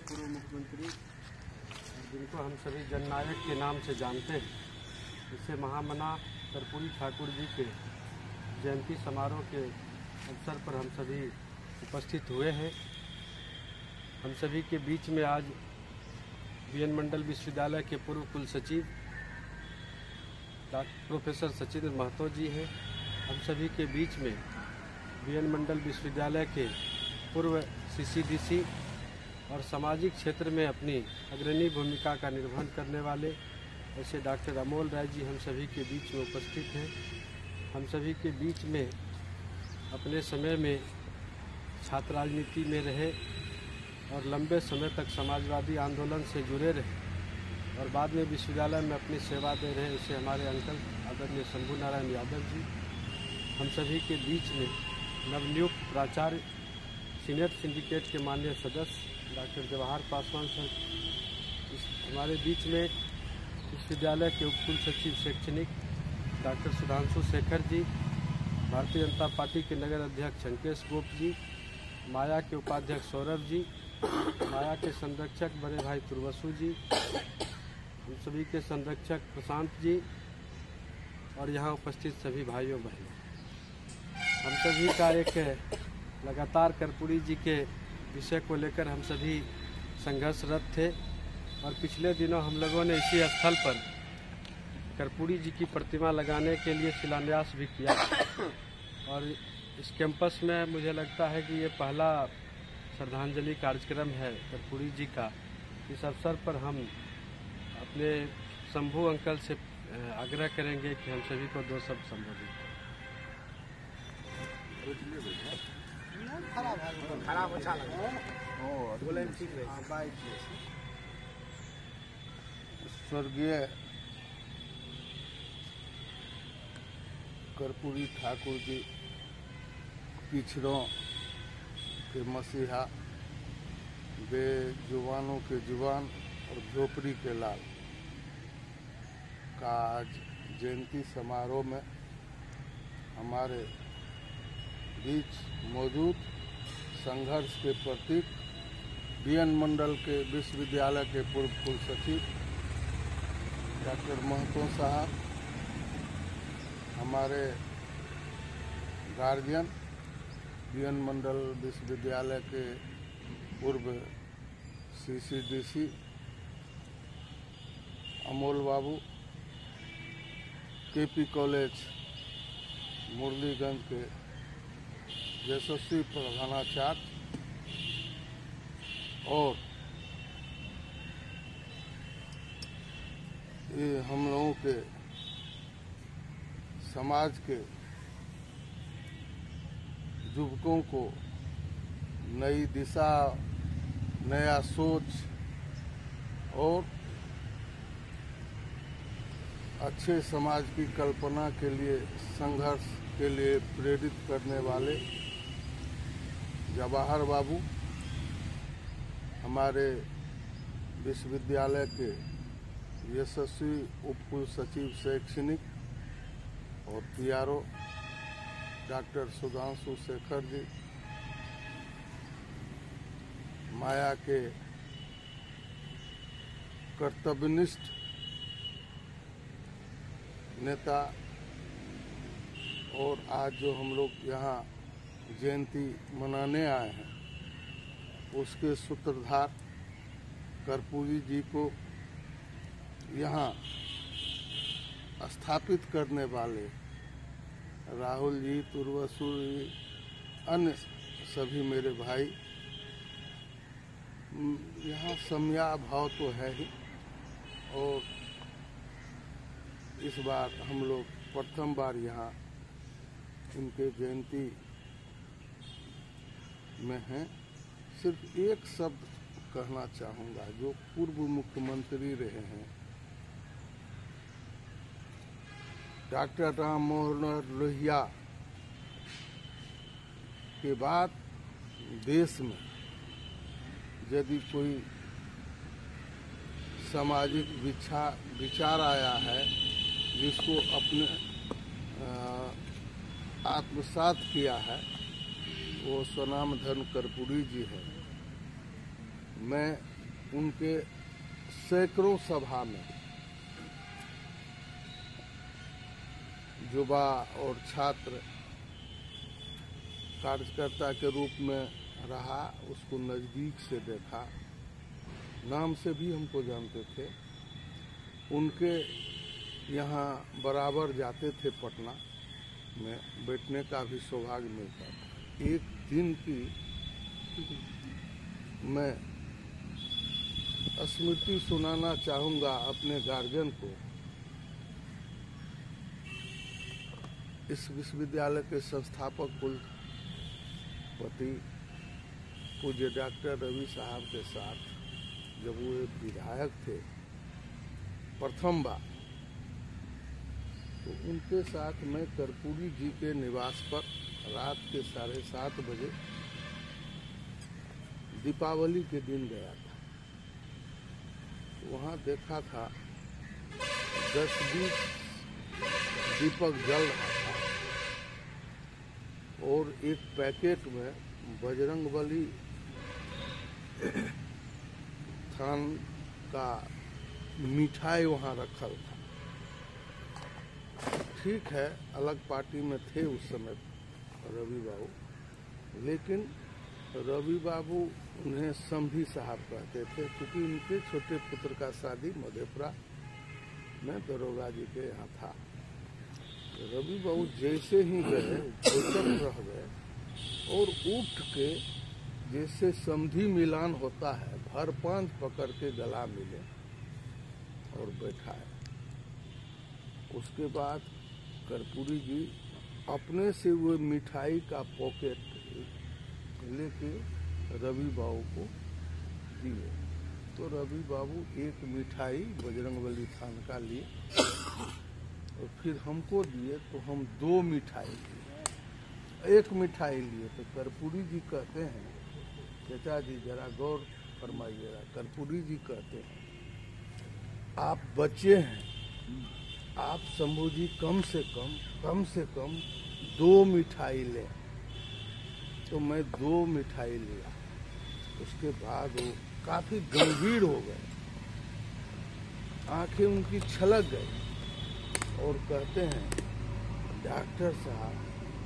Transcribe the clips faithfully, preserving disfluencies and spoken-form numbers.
पूर्व मुख्यमंत्री, जिनको हम सभी जननायक के नाम से जानते हैं, इससे महामना कर्पूरी ठाकुर जी के जयंती समारोह के अवसर पर हम सभी उपस्थित हुए हैं। हम सभी के बीच में आज बी एन मंडल विश्वविद्यालय के पूर्व कुल सचिव डॉक्टर प्रोफेसर सचिंद्र महतो जी हैं। हम सभी के बीच में बी एन मंडल विश्वविद्यालय के पूर्व सी सी डी सी और सामाजिक क्षेत्र में अपनी अग्रणी भूमिका का निर्वहन करने वाले ऐसे डॉक्टर अमोल राय जी हम सभी के बीच में उपस्थित हैं। हम सभी के बीच में अपने समय में छात्र राजनीति में रहे और लंबे समय तक समाजवादी आंदोलन से जुड़े रहे और बाद में विश्वविद्यालय में अपनी सेवा दे रहे ऐसे हमारे अंकल आदरणीय शंभू नारायण यादव जी हम सभी के बीच में नवनियुक्त प्राचार्य सीनियर सिंडिकेट के माननीय सदस्य डॉक्टर जवाहर पासवान सर, इस हमारे बीच में विश्वविद्यालय के उपकुल सचिव शैक्षणिक डॉक्टर सुधांशु शेखर जी, भारतीय जनता पार्टी के नगर अध्यक्ष अंकेश गोप जी, माया के उपाध्यक्ष सौरभ जी, माया के संरक्षक बड़े भाई तुर्वसु जी, हम सभी के संरक्षक प्रशांत जी और यहाँ उपस्थित सभी भाइयों बहनों, हम सभी का एक लगातार कर्पूरी जी के विषय को लेकर हम सभी संघर्षरत थे और पिछले दिनों हम लोगों ने इसी स्थल पर कर्पूरी जी की प्रतिमा लगाने के लिए शिलान्यास भी किया और इस कैंपस में मुझे लगता है कि ये पहला श्रद्धांजलि कार्यक्रम है कर्पूरी जी का। इस अवसर पर हम अपने शंभू अंकल से आग्रह करेंगे कि हम सभी को दो शब्द संबोधित स्वर्गीय कर्पूरी ठाकुर जी पिछड़ों के मसीहा, बेजुबानों के जुबान और झोपड़ी के लाल का आज जयंती समारोह में हमारे बीच मौजूद संघर्ष के प्रतीक बी एन मंडल के विश्वविद्यालय के पूर्व कुल सचिव डॉक्टर महतो साहब, हमारे गार्जियन बी एन मंडल विश्वविद्यालय के पूर्व सी सी डी सी अमोल बाबू, के पी कॉलेज मुरलीगंज के यशस्वी प्रधानाचार्य और ये हम लोगों के समाज के युवकों को नई दिशा, नया सोच और अच्छे समाज की कल्पना के लिए संघर्ष के लिए प्रेरित करने वाले जवाहर बाबू, हमारे विश्वविद्यालय के यशस्वी उपकुल सचिव शैक्षणिक और P R O doctor Sudhanshu Shekhar ji, माया के कर्तव्यनिष्ठ नेता और आज जो हम लोग यहाँ जयंती मनाने आए हैं उसके सूत्रधार कर्पूरी जी को यहाँ स्थापित करने वाले राहुल जी, तुर्वसु जी, अन्य सभी मेरे भाई, यहाँ समया भाव तो है ही और इस बार हम लोग प्रथम बार यहाँ इनके जयंती में हैं। सिर्फ एक शब्द कहना चाहूँगा, जो पूर्व मुख्यमंत्री रहे हैं डॉक्टर राम मनोहर लोहिया के बाद देश में यदि कोई सामाजिक विचार विचार आया है जिसको अपने आत्मसात किया है, वो स्वनाम धन कर्पूरी जी है। मैं उनके सैकड़ों सभा में युवा और छात्र कार्यकर्ता के रूप में रहा, उसको नज़दीक से देखा, नाम से भी हमको जानते थे। उनके यहाँ बराबर जाते थे, पटना में बैठने का भी सौभाग्य मिलता था। एक दिन की मैं स्मृति सुनाना चाहूँगा अपने गार्जियन को। इस विश्वविद्यालय के संस्थापक कुलपति पूज्य डॉक्टर रवि साहब के साथ जब वो विधायक थे प्रथम बार, तो उनके साथ मैं कर्पूरी जी के निवास पर रात के साढ़े सात बजे दीपावली के दिन गया था। तो वहाँ देखा था दस बीस दीपक जल रहा था और एक पैकेट में बजरंगबली थान का मिठाई वहाँ रखल था। ठीक है, अलग पार्टी में थे उस समय रवि बाबू, लेकिन रवि बाबू उन्हें समधी साहब कहते थे, क्योंकि उनके छोटे पुत्र का शादी मधेपुरा में दरोगा जी के यहाँ था। रवि बाबू जैसे ही गए भोजन रह गए और उठ के जैसे समधी मिलान होता है, भर पांच पकड़ के गला मिले और बैठाए। उसके बाद कर्पूरी जी अपने से वो मिठाई का पॉकेट लेके रवि बाबू को दिए। तो रवि बाबू एक मिठाई बजरंगबली थान का लिए और फिर हमको दिए, तो हम दो मिठाई लिए। एक मिठाई लिए तो कर्पूरी जी कहते हैं, चाचा जी जरा गौर फरमाइएगा, कर्पूरी जी कहते हैं आप बच्चे हैं, आप शंभू जी कम से कम कम से कम दो मिठाई लें। तो मैं दो मिठाई लिया। उसके बाद वो काफी गंभीर हो गए, आंखें उनकी छलक गई और कहते हैं डॉक्टर साहब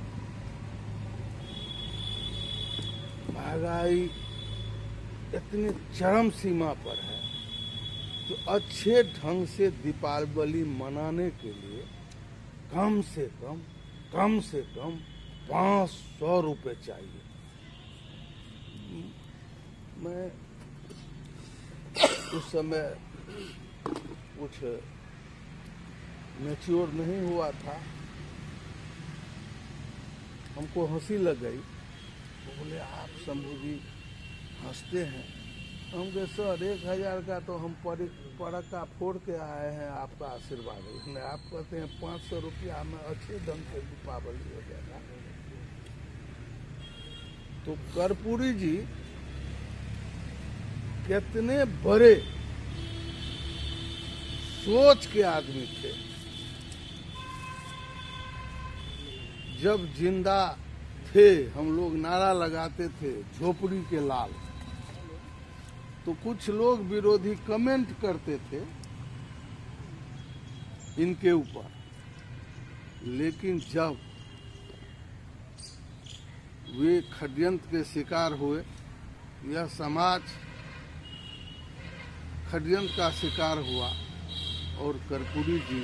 महंगाई इतनी चरम सीमा पर है, तो अच्छे ढंग से दीपावली मनाने के लिए कम से कम कम से कम पाँच सौ रुपये चाहिए। मैं उस समय कुछ मैच्योर नहीं हुआ था, हमको हंसी लग गई। वो बोले आप शंभू जी हंसते हैं। हम कहे सर एक हजार का तो हम पड़का फोड़ के आए हैं, आपका आशीर्वाद है। आप कहते हैं पाँच सौ रुपया में अच्छे ढंग से दीपावली हो जाएगा। तो कर्पूरी जी कितने बड़े सोच के आदमी थे। जब जिंदा थे हम लोग नारा लगाते थे झोपड़ी के लाल, तो कुछ लोग विरोधी कमेंट करते थे इनके ऊपर, लेकिन जब वे षड्यंत्र के शिकार हुए, यह समाज षड्यंत्र का शिकार हुआ और कर्पूरी जी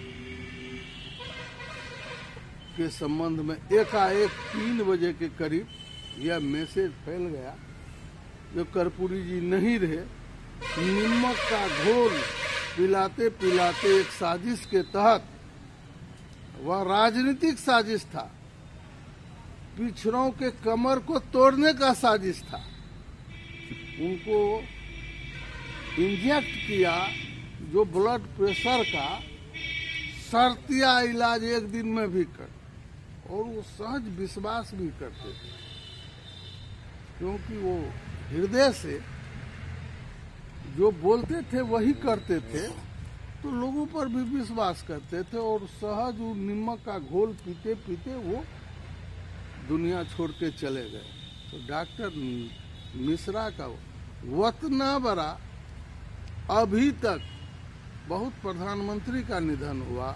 के संबंध में एकाएक तीन बजे के करीब यह मैसेज फैल गया, जो कर्पूरी जी नहीं रहे। नमक का घोल पिलाते पिलाते एक साजिश के तहत, वह राजनीतिक साजिश था, पिछड़ों के कमर को तोड़ने का साजिश था। उनको इंजेक्ट किया जो ब्लड प्रेशर का शर्तिया इलाज एक दिन में भी कर, और वो सहज विश्वास भी करते थे, क्योंकि वो हृदय से जो बोलते थे वही करते थे, तो लोगों पर भी विश्वास करते थे। और सहज वो नमक का घोल पीते पीते वो दुनिया छोड़ के चले गए। तो डॉक्टर मिश्रा का उतना बड़ा अभी तक बहुत प्रधानमंत्री का निधन हुआ,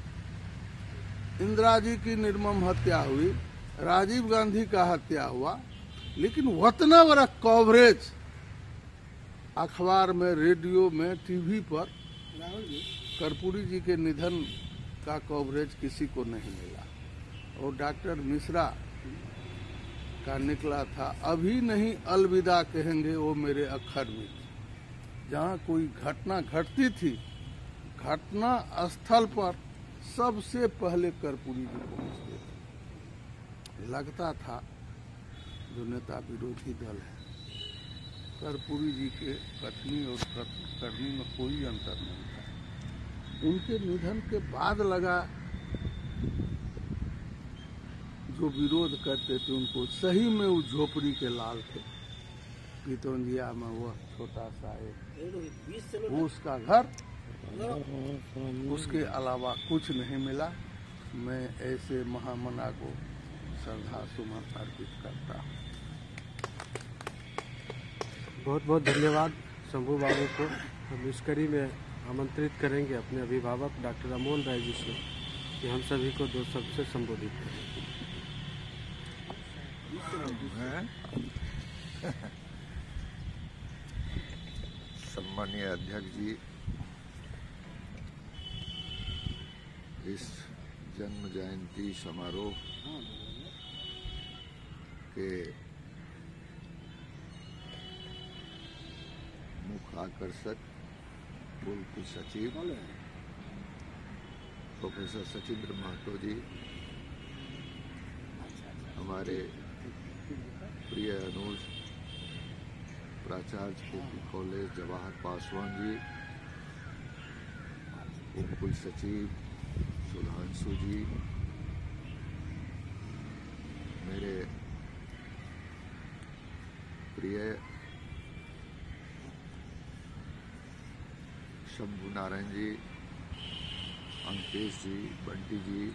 इंदिरा जी की निर्मम हत्या हुई, राजीव गांधी का हत्या हुआ, लेकिन उतना बड़ा कवरेज अखबार में, रेडियो में, टीवी पर कर्पूरी जी के निधन का कवरेज किसी को नहीं मिला। और डॉक्टर मिश्रा का निकला था, अभी नहीं अलविदा कहेंगे वो मेरे अक्षर में। जहाँ कोई घटना घटती थी, घटना स्थल पर सबसे पहले कर्पूरी जी पहुंचते थे। लगता था जो नेता विरोधी दल है, कर्पूरी जी के कथनी और करनी में कोई अंतर नहीं था। उनके निधन के बाद लगा जो विरोध करते थे उनको सही में वो झोपड़ी के लाल थे। पीतौंजिया में वह छोटा सा एक वो उसका घर, उसके अलावा कुछ नहीं मिला। मैं ऐसे महामना को श्रद्धा सुमन अर्पित करता हूँ। बहुत बहुत धन्यवाद शंभू बाबू को। हम इस कड़ी में आमंत्रित करेंगे अपने अभिभावक डॉक्टर अमोल राय जी से कि हम सभी को दो शब्द से संबोधित करें। सम्मानीय अध्यक्ष जी, इस जन्म जयंती समारोह के मुख्य आकर्षक पूर्व कुल सचिव प्रोफेसर सचिंद्र महतो जी, हमारे प्रिय अनुज प्राचार्य केपी कॉलेज जवाहर पासवान जी, उप कुल सचिव सुधांशु जी, मेरे प्रिय शंभू नारायण जी, अंकेश जी, बंटी जी,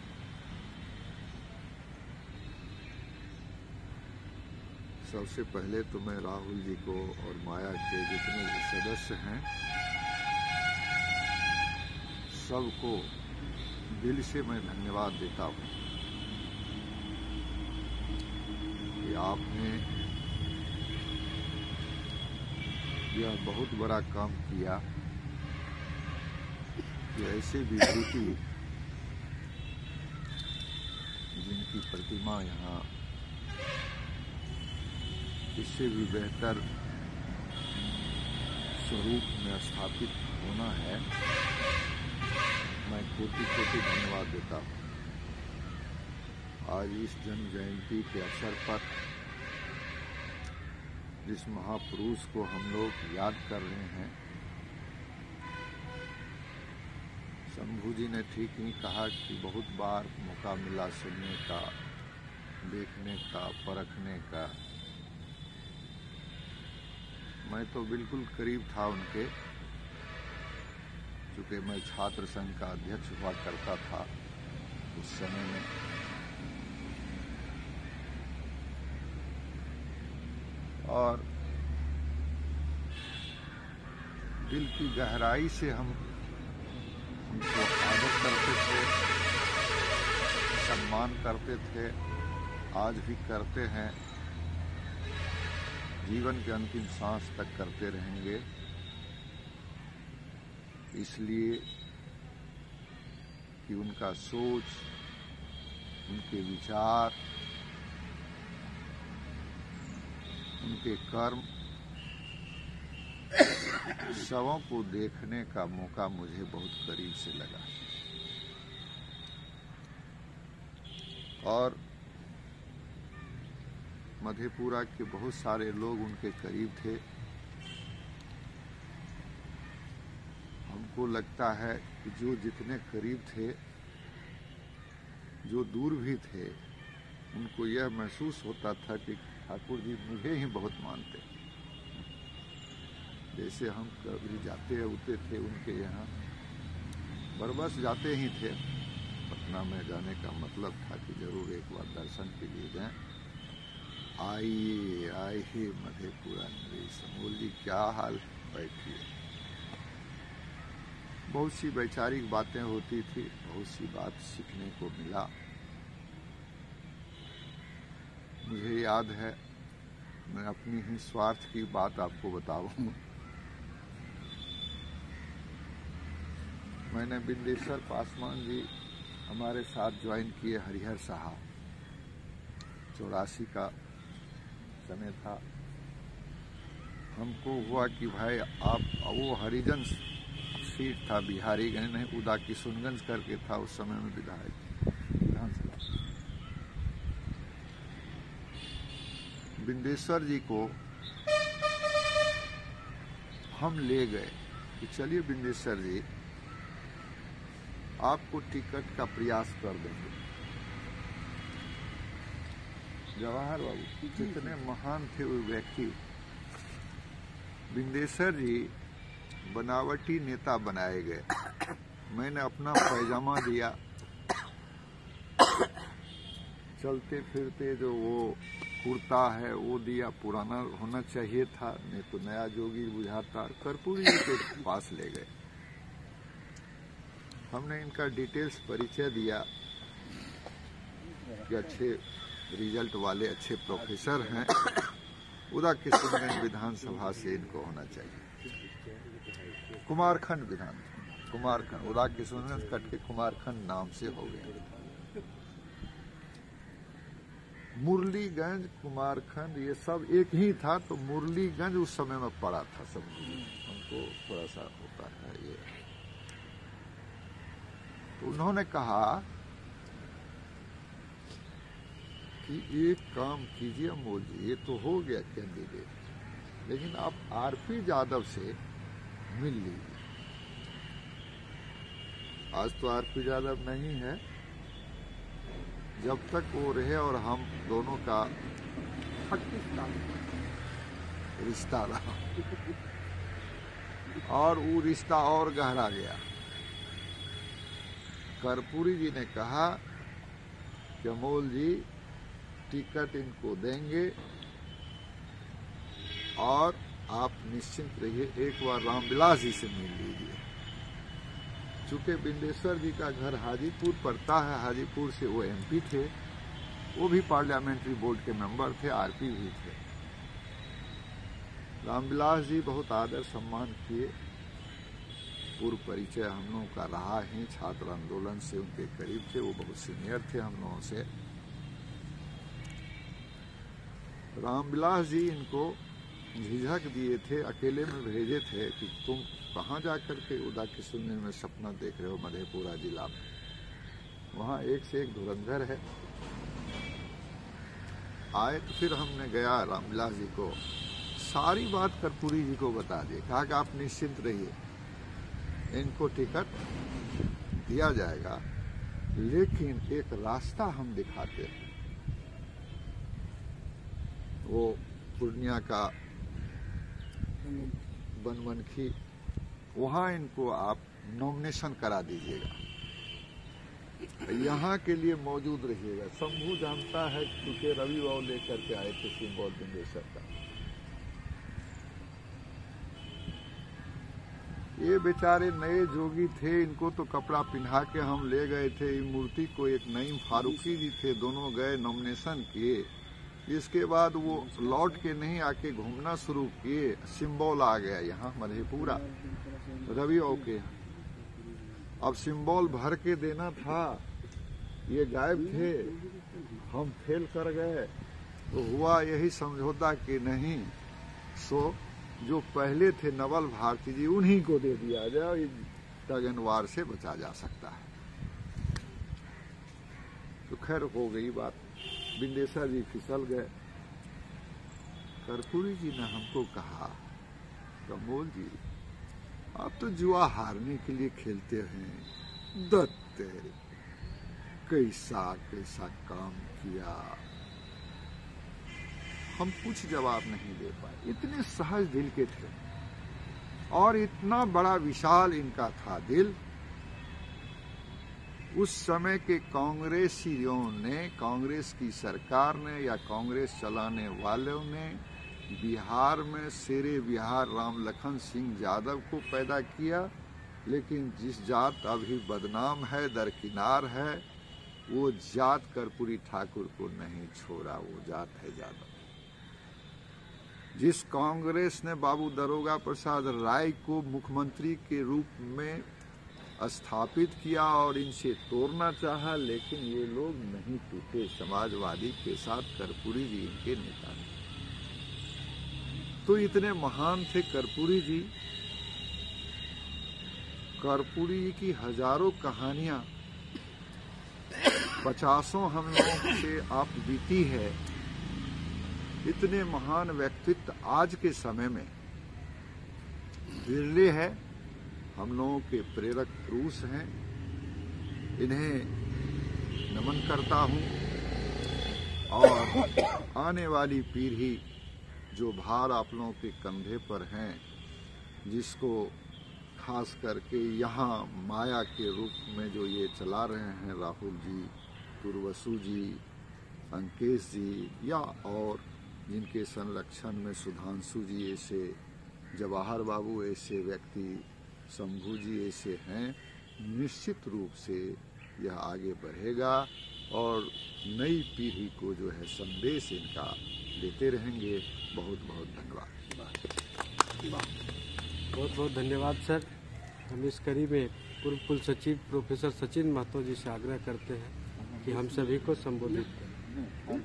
सबसे पहले तो मैं राहुल जी को और माया के जितने भी सदस्य हैं सबको दिल से मैं धन्यवाद देता हूँ कि आपने यह बहुत बड़ा काम किया कि ऐसे विभूति जिनकी प्रतिमा यहाँ इससे भी बेहतर स्वरूप में स्थापित होना है, मैं कोटि कोटि धन्यवाद देता हूँ। आज इस जन्म जयंती के अवसर पर जिस महापुरुष को हम लोग याद कर रहे हैं, शंभू जी ने ठीक ही कहा कि बहुत बार मौका मिला सुनने का, देखने का, परखने का। मैं तो बिल्कुल करीब था उनके, चूँकि मैं छात्र संघ का अध्यक्ष हुआ करता था उस समय में। और दिल की गहराई से हम उनको आदर करते थे, सम्मान करते थे, आज भी करते हैं, जीवन के अंतिम सांस तक करते रहेंगे। इसलिए कि उनका सोच, उनके विचार, उनके कर्म सबों को देखने का मौका मुझे बहुत करीब से लगा। और मधेपुरा के बहुत सारे लोग उनके करीब थे। हमको लगता है कि जो जितने करीब थे, जो दूर भी थे, उनको यह महसूस होता था कि ठाकुर जी मुझे ही बहुत मानते। जैसे हम कभी जाते उते थे उनके यहाँ, बरबस जाते ही थे। पटना में जाने का मतलब था कि जरूर एक बार दर्शन के लिए जाएं। आइए आइए मधेपुरा नरेश। अमोल जी क्या हाल, बैठिए। बहुत सी वैचारिक बातें होती थी, बहुत सी बात सीखने को मिला। मुझे याद है, मैं अपनी ही स्वार्थ की बात आपको बताऊं। मैंने बिंदेश्वर पासवान जी हमारे साथ ज्वाइन किए, हरिहर साहब, चौरासी का समय था। हमको हुआ कि भाई आप, वो हरिजन सीट था, बिहारीगंज नहीं, उदा किशुनगंज करके था उस समय में विधायक विधानसभा। बिंदेश्वर जी को हम ले गए कि चलिए बिंदेश्वर जी, आपको टिकट का प्रयास कर देंगे। जवाहर बाबू कितने महान थे वो व्यक्ति। बिंदेश्वर जी बनावटी नेता बनाए गए। मैंने अपना पैजामा दिया, चलते फिरते जो वो कुर्ता है वो दिया, पुराना होना चाहिए था, नहीं तो नया जोगी बुझाता। कर्पूरी जी के पास ले गए। हमने इनका डिटेल्स परिचय दिया कि अच्छे रिजल्ट वाले अच्छे प्रोफेसर हैं, उदा किशुनगंज विधानसभा से इनको होना चाहिए। कुमारखंड विधान कुमारखंड उदा किशुनगंज कट के कुमारखंड नाम से हो गया। मुरलीगंज कुमारखंड ये सब एक ही था, तो मुरलीगंज उस समय में पड़ा था। सब हमको थोड़ा सा होता है ये। तो उन्होंने कहा कि एक काम कीजिए अमोल जी, ये तो हो गया कैंडिडेट, लेकिन आप आरपी यादव से मिल लीजिए। आज तो आरपी यादव नहीं है, जब तक वो रहे और हम दोनों का रिश्ता रहा और वो रिश्ता और गहरा गया। कर्पूरी जी ने कहा कि अमोल जी टिकट इनको देंगे और आप निश्चिंत रहिए, एक बार रामविलास जी से मिल लीजिए। चूंकि बिंदेश्वर जी का घर हाजीपुर पड़ता है, हाजीपुर से वो एमपी थे, वो भी पार्लियामेंट्री बोर्ड के मेंबर थे, आरपी भी थे। रामविलास जी बहुत आदर सम्मान किए। पूर्व परिचय हम लोगों का रहा ही, छात्र आंदोलन से उनके करीब थे, वो बहुत सीनियर थे हम लोगों से। रामविलास जी इनको झिझक दिए थे, अकेले में भेजे थे कि तुम कहाँ जाकर के उदा किशुनगंज में सपना देख रहे हो मधेपुरा जिला में, वहाँ एक से एक धुरंधर है। आए तो फिर हमने गया रामविलास जी को सारी बात कर्पूरी जी को बता दी। कहा कि आप निश्चिंत रहिए, इनको टिकट दिया जाएगा, लेकिन एक रास्ता हम दिखाते हैं। वो पूर्णिया का बनमनखी, वहां इनको आप नॉमिनेशन करा दीजिएगा, यहाँ के लिए मौजूद रहिएगा। शंभू जानता है क्योंकि रवि बाबू लेकर के आए थे सिंबल बिंदेश्वर का। ये बेचारे नए जोगी थे, इनको तो कपड़ा पिन्हा के हम ले गए थे। ये मूर्ति को एक नईम फारूकी जी थे, दोनों गए नॉमिनेशन किए। इसके बाद वो लौट के नहीं आके घूमना शुरू किए। सिंबल आ गया यहाँ मधेपुरा रवि बाबू के। अब सिंबल भर के देना था, ये गायब थे, हम फेल कर गए। तो हुआ यही समझौता कि नहीं, सो जो पहले थे नवल भारती जी उन्हीं को दे दिया जाए, तगनवार से बचा जा सकता है। तो खैर हो गई बात, बिंदेश्वर जी फिसल गए। कर्पूरी जी ने हमको कहा, कमोल जी आप तो जुआ हारने के लिए खेलते हैं, दत्ते कैसा कैसा काम किया। हम कुछ जवाब नहीं दे पाए, इतने सहज दिल के थे और इतना बड़ा विशाल इनका था दिल उस समय के कांग्रेसियों ने, कांग्रेस की सरकार ने या कांग्रेस चलाने वालों ने बिहार में शेरे बिहार राम लखन सिंह यादव को पैदा किया, लेकिन जिस जात अभी बदनाम है, दरकिनार है, वो जात कर्पूरी ठाकुर को नहीं छोड़ा, वो जात है यादव। जिस कांग्रेस ने बाबू दरोगा प्रसाद राय को मुख्यमंत्री के रूप में स्थापित किया और इनसे तोड़ना चाहा, लेकिन ये लोग नहीं टूटे। समाजवादी के साथ कर्पूरी जी इनके नेता थे। तो इतने महान थे कर्पूरी जी। कर्पूरी जी की हजारों कहानियां पचासों हम लोगों से आप बीती है। इतने महान व्यक्तित्व आज के समय में विरले है, हम लोगों के प्रेरक पुरुष हैं। इन्हें नमन करता हूं और आने वाली पीढ़ी जो भार आप लोगों के कंधे पर हैं, जिसको खास करके यहाँ माया के रूप में जो ये चला रहे हैं राहुल जी, तुर्वसु जी, अंकेश जी, या और जिनके संरक्षण में सुधांशु जी ऐसे, जवाहर बाबू ऐसे व्यक्ति, शंभू जी ऐसे हैं, निश्चित रूप से यह आगे बढ़ेगा और नई पीढ़ी को जो है संदेश इनका देते रहेंगे। बहुत बहुत धन्यवाद। बहुत बहुत धन्यवाद सर। हम इस कड़ी में पूर्व कुल सचिव प्रोफेसर सचिन महतो जी से आग्रह करते हैं कि हम सभी को संबोधित करें।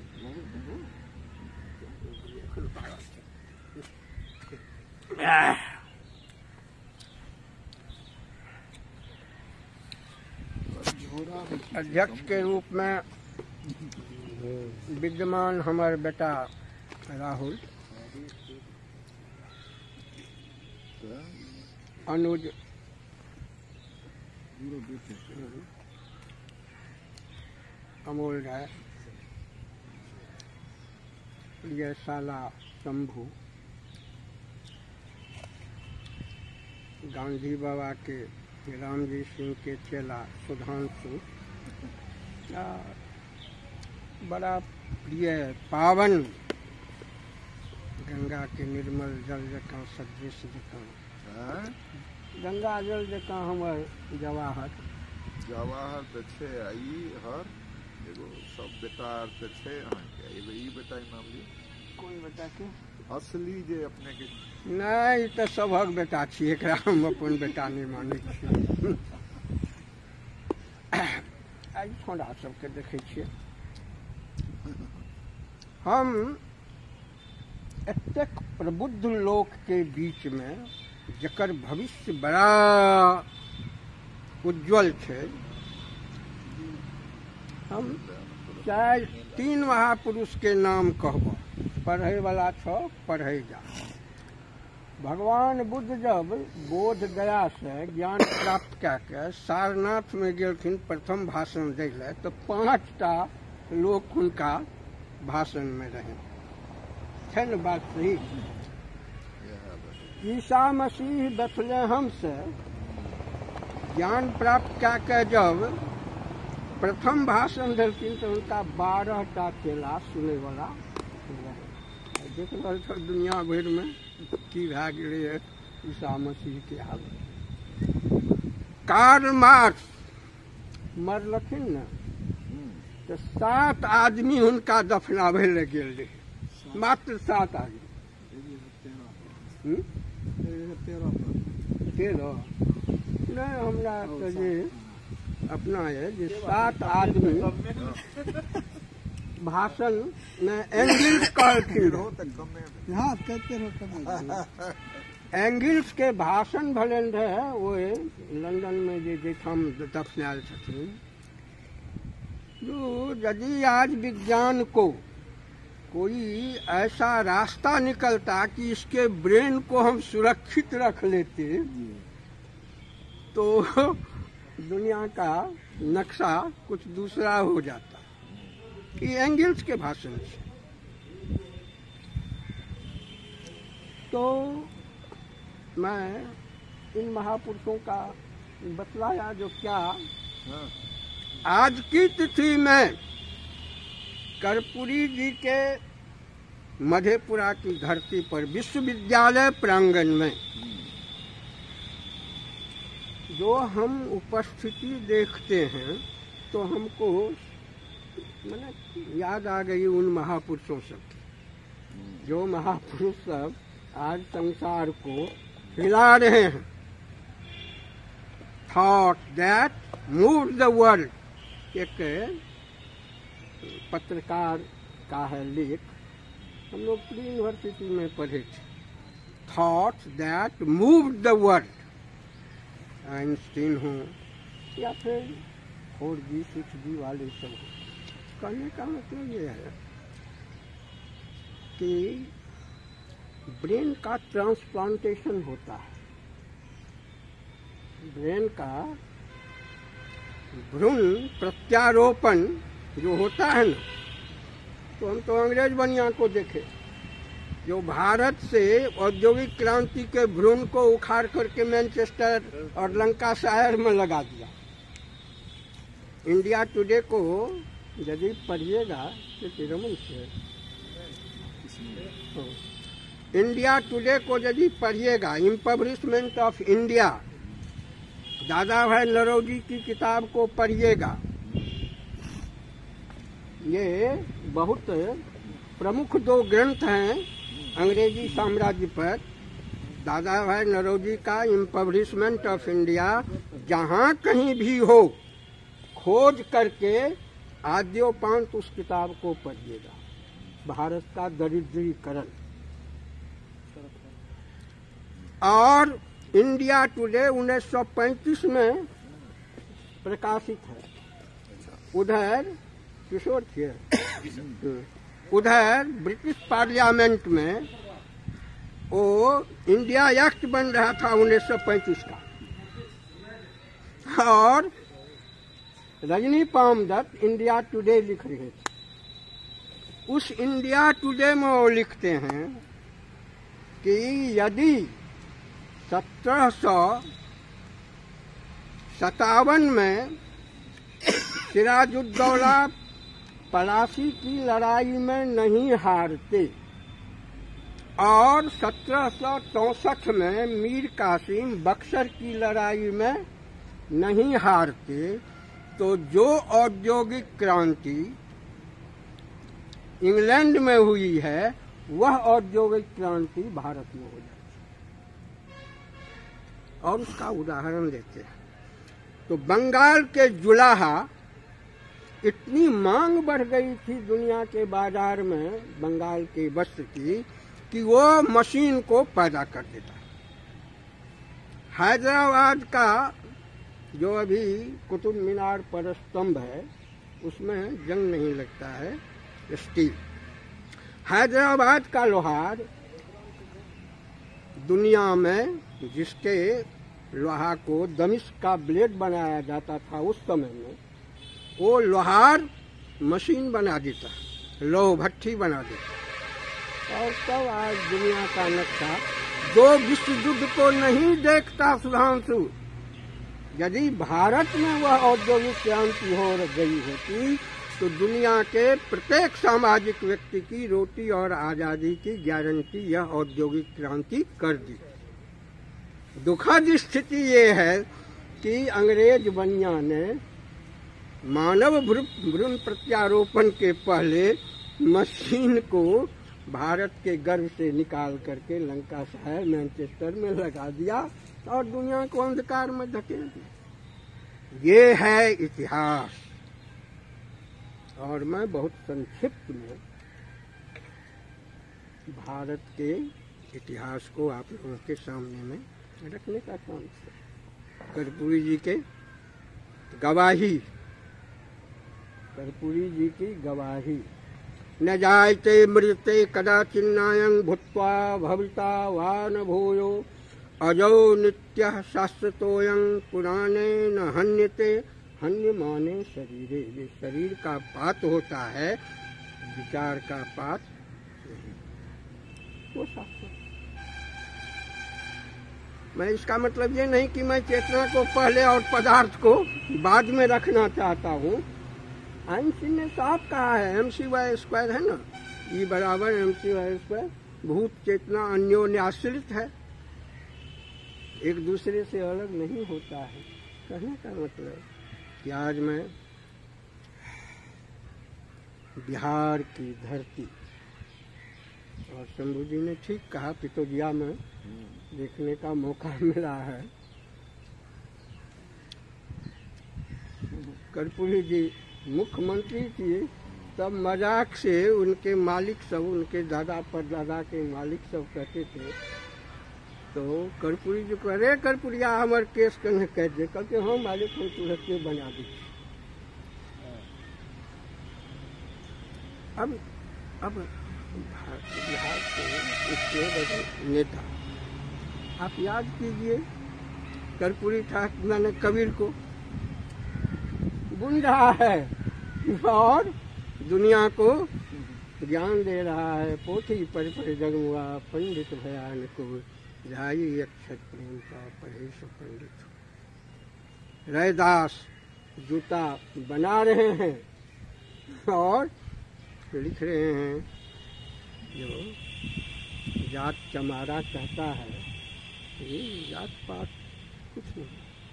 अध्यक्ष के रूप में विद्यमान हमारे बेटा राहुल, अनुज, अमोल राय, प्रिय साला शंभू, गांधी बाबा के रामजी सिंह के चेला सुधांशु, बड़ा प्रिय पावन गंगा के निर्मल जल जकाँ सदृश जकाँ, गंगा जल जकाँ हमर जवाहर जवाहर तो छे। आई हर एगो सब बेटा तो छे अहाँके। एगो ई बेटा नाम लियो। कोन बेटा के? असली जे अपने के नहीं, तो सभक बेटा छियै, एकरा हम अपन बेटा नहीं मानै छियै। आई छोड़ा सबके देखै छियै। हम एतेक प्रबुद्ध लोक के बीच में जकर भविष्य बड़ा उज्जवल छै, हम चार तीन महापुरुष के नाम कहब। पढ़े वाला छो पढ़े जा। भगवान बुद्ध जब बोध गया से ज्ञान प्राप्त करके सारनाथ में गेलखिन प्रथम भाषण दै ले, तो पांच टा लोग उनका भाषण में रहे। है न बात सही? ईसा मसीह बेथलेहम से ज्ञान प्राप्त करके जब प्रथम भाषण देलखिन तो उनका बारह टा चेला सुने वाला रहे। देख रहल छो दुनिया भरि में की भए गेलै है ईसा मसीह के हाल। कार्ल मार्क्स मरलखिन न, तो सात आदमी हुनका दफनाबै ले गेल रहे, मात्र सात आदमी। तेरह नहीं, हमरा तो जे अपना है जे सात आदमी भाषण में एंगिल्स कहलखिन। एंगिल्स के भाषण भलन रहे वो लंदन में जे जेठाम दफनायल छथिन। जो यदि आज विज्ञान को कोई ऐसा रास्ता निकलता कि इसके ब्रेन को हम सुरक्षित रख लेते, तो दुनिया का नक्शा कुछ दूसरा हो जाता। ये एंगल्स के भाषण से तो मैं इन महापुरुषों का बतलाया जो क्या आज की तिथि में कर्पूरी जी के मधेपुरा की धरती पर विश्वविद्यालय प्रांगण में जो हम उपस्थिति देखते हैं तो हमको मैंने याद आ गई उन महापुरुषों सब की, जो महापुरुष सब आज संसार को हिला रहे हैं। Thought that moved the world, एक पत्रकार का है लेख, हम लोग प्री यूनिवर्सिटी में पढ़े थे। Thoughts that moved the world, Einstein हो या फिर फोर जी सिक्स जी वाले सब हो। कहने का मतलब ये है कि ब्रेन का ट्रांसप्लांटेशन होता है, ब्रेन का भ्रूण प्रत्यारोपण जो होता है ना, तो हम तो अंग्रेज बनिया को देखे जो भारत से औद्योगिक क्रांति के भ्रूण को उखाड़ करके मैनचेस्टर और लंकाशायर में लगा दिया। इंडिया टुडे को यदि पढ़िएगा तो रमन से इंडिया टुडे को यदि पढ़िएगा, इम्पब्लिशमेंट ऑफ इंडिया, दादा भाई नरौजी की किताब को पढ़िएगा। ये बहुत प्रमुख दो ग्रंथ हैं अंग्रेजी साम्राज्य पर। दादा भाई नरौजी का इम्पब्लिशमेंट ऑफ इंडिया, जहाँ कहीं भी हो खोज करके आद्योपांत उस किताब को पढ़िएगा। भारत का दरिद्रीकरण और इंडिया टुडे उन्नीस सौ पैंतीस में प्रकाशित है। उधर किशोर थे, उधर ब्रिटिश पार्लियामेंट में वो इंडिया एक्ट बन रहा था उन्नीस सौ पैंतीस का, और रजनी पामदत्त इंडिया टुडे लिख रहे थे। उस इंडिया टुडे में वो लिखते हैं कि यदि सत्रह सौ सतावन में सिराजुद्दौला पलासी की लड़ाई में नहीं हारते और सत्रह सौ चौसठ में मीर कासिम बक्सर की लड़ाई में नहीं हारते, तो जो औद्योगिक क्रांति इंग्लैंड में हुई है वह औद्योगिक क्रांति भारत में हो जाती। और उसका उदाहरण लेते हैं तो बंगाल के जुलाहा, इतनी मांग बढ़ गई थी दुनिया के बाजार में बंगाल के वस्त्र की कि वो मशीन को पैदा कर देता। हैदराबाद का जो अभी कुतुब मीनार पर स्तंभ है उसमें जंग नहीं लगता है, स्टील। हैदराबाद का लोहार दुनिया में जिसके लोहा को दमिश्क का ब्लेड बनाया जाता था उस समय में, वो लोहार मशीन बना देता, लौह भट्टी बना देता। और तब आज दुनिया का नक्शा दो विश्व युद्ध को नहीं देखता सुधांशु। यदि भारत में वह औद्योगिक क्रांति हो गई होती तो दुनिया के प्रत्येक सामाजिक व्यक्ति की रोटी और आजादी की गारंटी यह औद्योगिक क्रांति कर दी। दुखद स्थिति ये है कि अंग्रेज बनिया ने मानव भ्रूण प्रत्यारोपण के पहले मशीन को भारत के गर्भ से निकाल करके लंकाशायर मैनचेस्टर में लगा दिया और दुनिया को अंधकार में धकेल दिया। ये है इतिहास। और मैं बहुत संक्षिप्त में भारत के इतिहास को आप लोगों के सामने में रखने का काम किया। कर्पूरी जी के गवाही, कर्पूरी जी की गवाही, न जायते मृते कदाचिन्नायं भूत्वा भविता वा न भूयो अजो नित्यः शाश्वतोऽयं पुराणे न हन्यते हन्यमाने शरीरे। ये शरीर का पात होता है, विचार का पात नहीं, वो शाश्वत। मैं इसका मतलब ये नहीं कि मैं चेतना को पहले और पदार्थ को बाद में रखना चाहता हूँ। आइंस्टीन ने साफ कहा है, एम सी वाई स्क्वायर है ना, ई बराबर एम सी वाई स्क्वायर। भूत चेतना अन्योन्याश्रित है, एक दूसरे से अलग नहीं होता है। कहने का मतलब कि आज मैं बिहार की धरती, और शंभू जी ने ठीक कहा, पितोजिया में देखने का मौका मिला है। कर्पूरी जी मुख्यमंत्री थी, तब मजाक से उनके मालिक सब, उनके दादा परदादा के मालिक सब कहते थे, तो कर्पूरी जी को, अरे कर्पूरिया हमारे केस करने कह दे, कहते हाँ मालिक हम तुरंत में बना दी। अब अब बिहार के इसके बड़े नेता आप याद कीजिए, कर्पूरी ठाकुर मैंने कबीर को बुन रहा है और दुनिया को ज्ञान दे रहा है। पोथी पर पर जगमुआ पंडित भयान को जाई अक्षर प्रेम का पढ़े सो पंडित। रैदास जूता बना रहे हैं और लिख रहे हैं, जो जात चमारा कहता है, ये जात पात कुछ नहीं।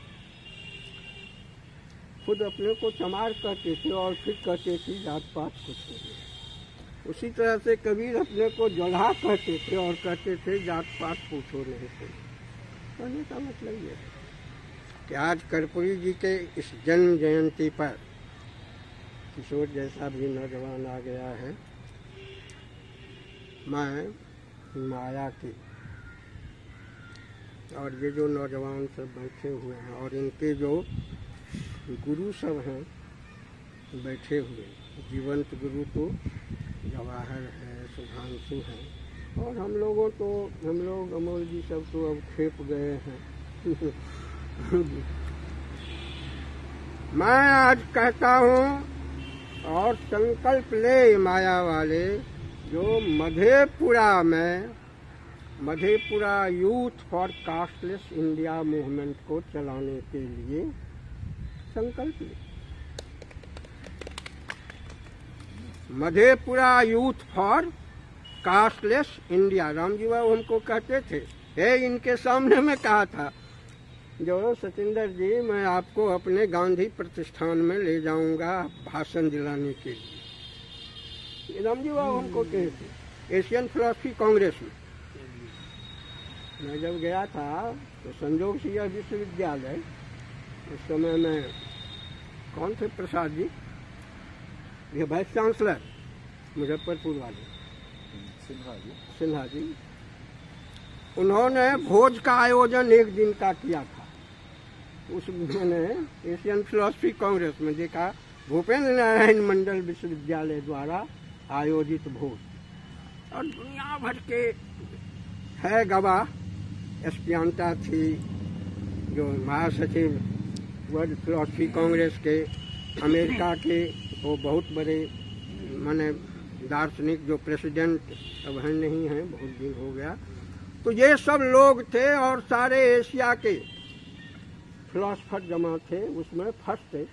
खुद अपने को चमार कहते थे और फिर कहते थे जात पात कुछ नहीं। उसी तरह से कबीर अपने को जोधा कहते थे और कहते थे जात पात पूछो नहीं थे। कहने का मतलब ये है कि आज कर्पूरी जी के इस जन्म जयंती पर किशोर जैसा भी नौजवान आ गया है। मैं माया की और ये जो नौजवान सब बैठे हुए हैं और इनके जो गुरु सब हैं बैठे हुए, जीवंत गुरु तो जवाहर है, सुधांशु है, और हम लोगों तो हम लोग अमोल जी सब तो अब खेप गए हैं। मैं आज कहता हूँ और संकल्प ले माया वाले, जो मधेपुरा में Madhepura youth for casteless India movement को चलाने के लिए संकल्प ले। Madhepura youth for casteless India, Ramji बाबू हमको कहते थे, हे इनके सामने में कहा था, जो सचिंदर जी मैं आपको अपने गांधी प्रतिष्ठान में ले जाऊंगा भाषण दिलाने के लिए। रामजी बाबू हमको कहे थे एशियन फिलोसफी कांग्रेस में। मैं जब गया था तो संजोग सिंह विश्वविद्यालय, उस समय में कौन थे, प्रसाद जी, ये वाइस चांसलर मुजफ्फरपुर वाले सिन्हा जी सिन्हा जी उन्होंने भोज का आयोजन एक दिन का किया था। उस मैंने एशियन फिलोसफी कांग्रेस में देखा, भूपेंद्र नारायण मंडल विश्वविद्यालय द्वारा आयोजित भोज, और दुनिया भर के है गवाह। एस्पियांटा थी, जो महासचिव वर्ल्ड फिलोसफी कांग्रेस के, अमेरिका के वो बहुत बड़े माने दार्शनिक जो प्रेसिडेंट अब हैं नहीं हैं, बहुत दिन हो गया। तो ये सब लोग थे और सारे एशिया के फिलोसफर जमा थे। उसमें फर्स्ट थे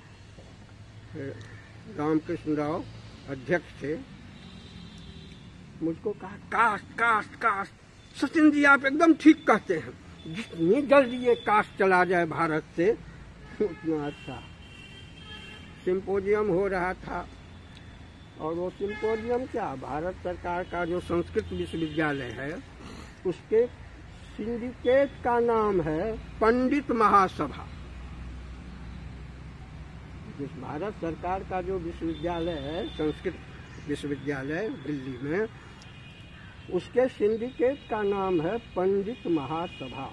रामकृष्ण राव अध्यक्ष थे। मुझको कहा caste caste caste. Sachin ji आप एकदम ठीक कहते हैं, जितनी जल्दी ये कास्ट चला जाए भारत से उतना अच्छा। सिंपोजियम हो रहा था, और वो सिंपोजियम क्या, भारत सरकार का जो संस्कृत विश्वविद्यालय है उसके सिंडिकेट का नाम है पंडित महासभा। जिस भारत सरकार का जो विश्वविद्यालय है संस्कृत विश्वविद्यालय दिल्ली में, उसके सिंडिकेट का नाम है पंडित महासभा।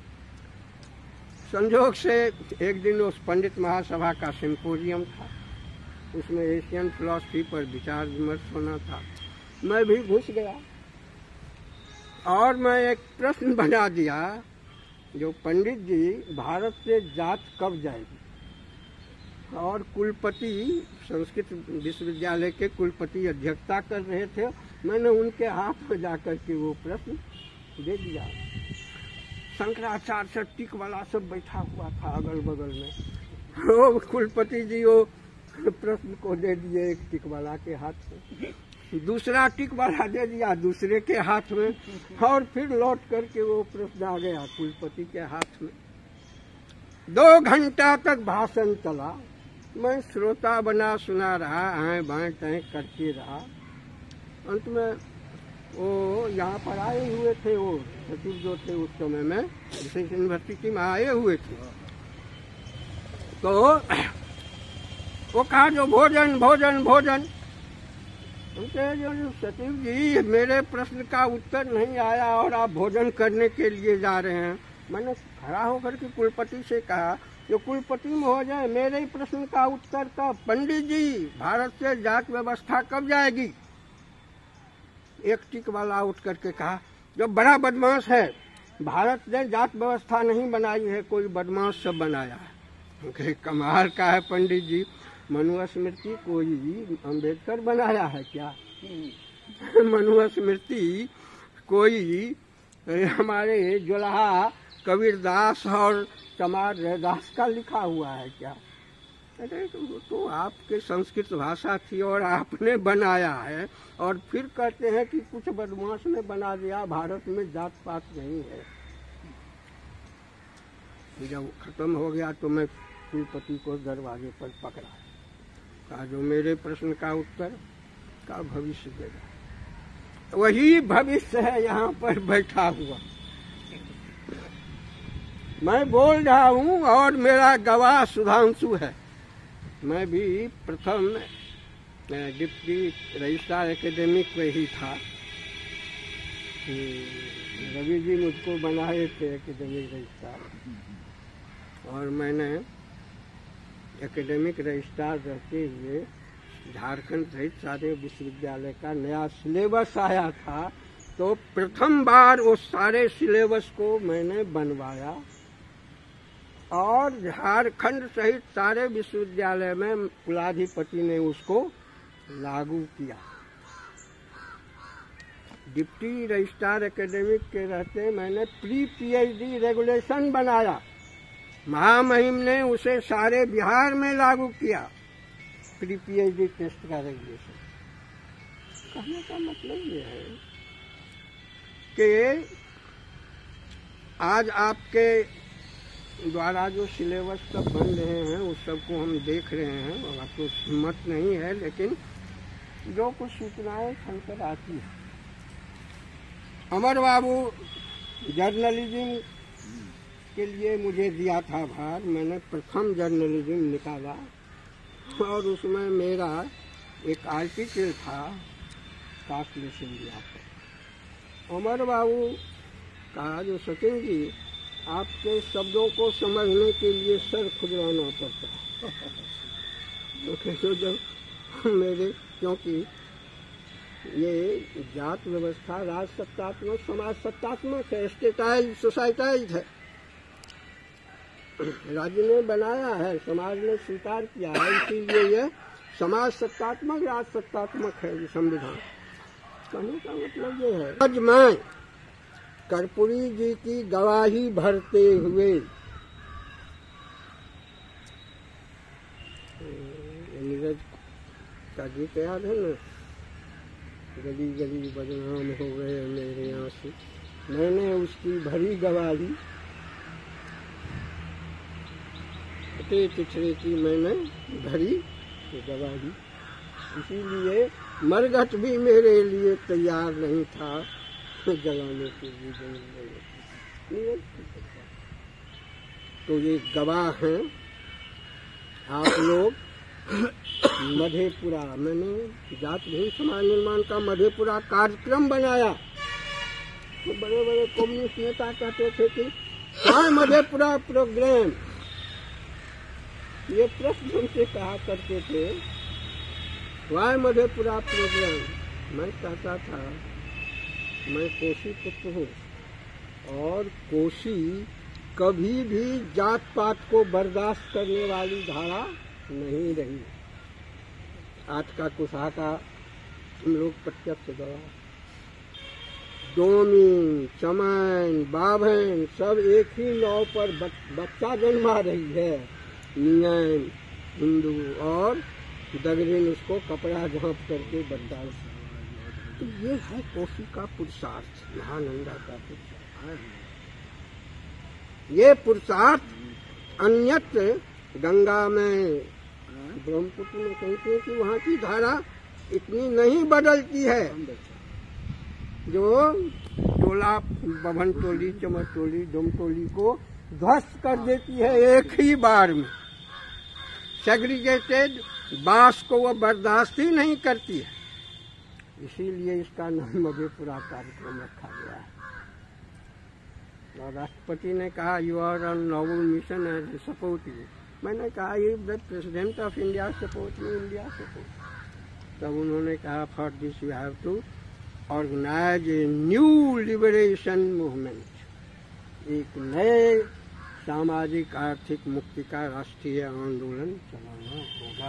संजोग से एक दिन उस पंडित महासभा का सिंपोजियम था, उसमें एशियन फिलॉसफी पर विचार विमर्श होना था। मैं भी घुस गया और मैं एक प्रश्न बना दिया, जो पंडित जी भारत से जात कब जाएगी, और कुलपति संस्कृत विश्वविद्यालय के कुलपति अध्यक्षता कर रहे थे। मैंने उनके हाथ में जाकर के वो प्रश्न दे दिया। शंकराचार्य से टिक वाला सब बैठा हुआ था अगल बगल में। वो कुलपति जी वो प्रश्न को दे दिए एक टिक वाला के हाथ में, दूसरा टिक वाला दे दिया दूसरे के हाथ में, और फिर लौट करके वो प्रश्न आ गया कुलपति के हाथ में। दो घंटा तक भाषण चला, मैं श्रोता बना सुना रहा, आए बाएं तय करके रहा। अंत में वो यहाँ पर आए हुए थे, वो सचिव जो थे उस समय में विशेष यूनिवर्सिटी में आए हुए थे, तो वो कहा जो भोजन भोजन भोजन। उनके जो सचिव जी मेरे प्रश्न का उत्तर नहीं आया और आप भोजन करने के लिए जा रहे हैं। मैंने खड़ा होकर के कुलपति से कहा, जो कुलपति महोदय मेरे ही प्रश्न का उत्तर कब? पंडित जी भारत से जात व्यवस्था कब जाएगी? एक टिक वाला उठ करके कहा, जो बड़ा बदमाश है, भारत ने जात व्यवस्था नहीं बनाई है, कोई बदमाश सब बनाया है। कमाल का है पंडित जी, मनुस्मृति कोई अंबेडकर बनाया है क्या? मनुस्मृति कोई हमारे जुलाहा कबीरदास और चमार रैदास का लिखा हुआ है क्या? अरे तो आपके संस्कृत भाषा थी और आपने बनाया है, और फिर कहते हैं कि कुछ बदमाश ने बना दिया, भारत में जात पात नहीं है। जब खत्म हो गया तो मैं कुलपति को दरवाजे पर पकड़ा, कहा जो मेरे प्रश्न का उत्तर का भविष्य देगा, वही भविष्य है यहाँ पर बैठा हुआ। मैं बोल रहा हूँ और मेरा गवाह सुधांशु है। मैं भी प्रथम डिप्टी रजिस्ट्रार एकेडमिक में ही था। रवि जी मुझको बनाए थे एकेडमिक रजिस्ट्रार, और मैंने एकेडमिक रजिस्ट्रार रहते हुए झारखंड सहित सारे विश्वविद्यालय का नया सिलेबस आया था, तो प्रथम बार उस सारे सिलेबस को मैंने बनवाया और झारखंड सहित सारे विश्वविद्यालय में कुलाधिपति ने उसको लागू किया। डिप्टी रजिस्ट्रार एकेडमिक के रहते मैंने प्री पीएचडी रेगुलेशन बनाया, महामहिम ने उसे सारे बिहार में लागू किया, प्री पीएचडी टेस्ट का रेगुलेशन। कहने का मतलब ये है कि आज आपके द्वारा जो सिलेबस सब बन रहे हैं उस सबको हम देख रहे हैं, और आपको हिम्मत नहीं है, लेकिन जो कुछ सूचनाएं संकट आती है। अमर बाबू जर्नलिज्म के लिए मुझे दिया था भार, मैंने प्रथम जर्नलिज्म निकाला, और उसमें मेरा एक आर्टिकल था कास्टलेस इंडिया पर। अमर बाबू कहा, जो सचिन जी आपके शब्दों को समझने के लिए सर खुजलाना पड़ता है। तो जब मेरे, क्योंकि ये जात व्यवस्था राज सत्तात्मक समाज सत्तात्मक है, स्टेटाइज सोसाइटाइज है, राज्य ने बनाया है, समाज ने स्वीकार किया है, इसीलिए ये समाज सत्तात्मक राज सत्तात्मक है ये संविधान। कहने का मतलब ये है, आज मैं कर्पूरी जी की गवाही भरते हुए नीरज का गीत याद है ना, गली गली बदनाम हो गए मेरे आंसू, मैंने उसकी भरी गवाही, पिटे पिछड़े की मैंने भरी गवाही, इसीलिए मरघट भी मेरे लिए तैयार नहीं था जलाने के लिए। तो ये गवाह हैं आप लोग। मधेपुरा, मैंने जात भीम समाज निर्माण का मधेपुरा कार्यक्रम बनाया, तो बड़े बड़े कम्युनिस्ट नेता कहते थे कि हाँ मधेपुरा प्रोग्राम, ये प्रश्न हमसे कहा करते थे, वाई मधेपुरा प्रोग्राम। मैं कहता था मैं कोशी पुत्र हूँ, और कोशी कभी भी जात पात को बर्दाश्त करने वाली धारा नहीं रही। आज का कुशा का हम लोग प्रत्यक्ष गवाह। डोमी, चमन, बाभन सब एक ही नाव पर बच्चा जन्मा रही है। नियन, हिंदू और दगरिन उसको कपड़ा झाँप करके बर्दाश्त। तो ये है कोसी का पुरुषार्थ, महानंदा का पुरुषार्थ। ये पुरुषार्थ अन्यत्र गंगा में, ब्रह्मपुत्र में कहते हैं कि वहाँ की धारा इतनी नहीं बदलती है जो टोला, बभन टोली, चमर टोली, डोम टोली को ध्वस्त कर देती है एक ही बार में। सेग्रीगेटेड बास को वह बर्दाश्त ही नहीं करती है, इसीलिए इसका नाम मधेपुरा कार्यक्रम रखा गया है। और राष्ट्रपति ने कहा you are on noble mission and support you. मैंने कहा ये the president of India support you, India support. तब उन्होंने कहा for this you have to organise a new liberation movement, एक नए सामाजिक आर्थिक मुक्ति का राष्ट्रीय आंदोलन चलाना होगा।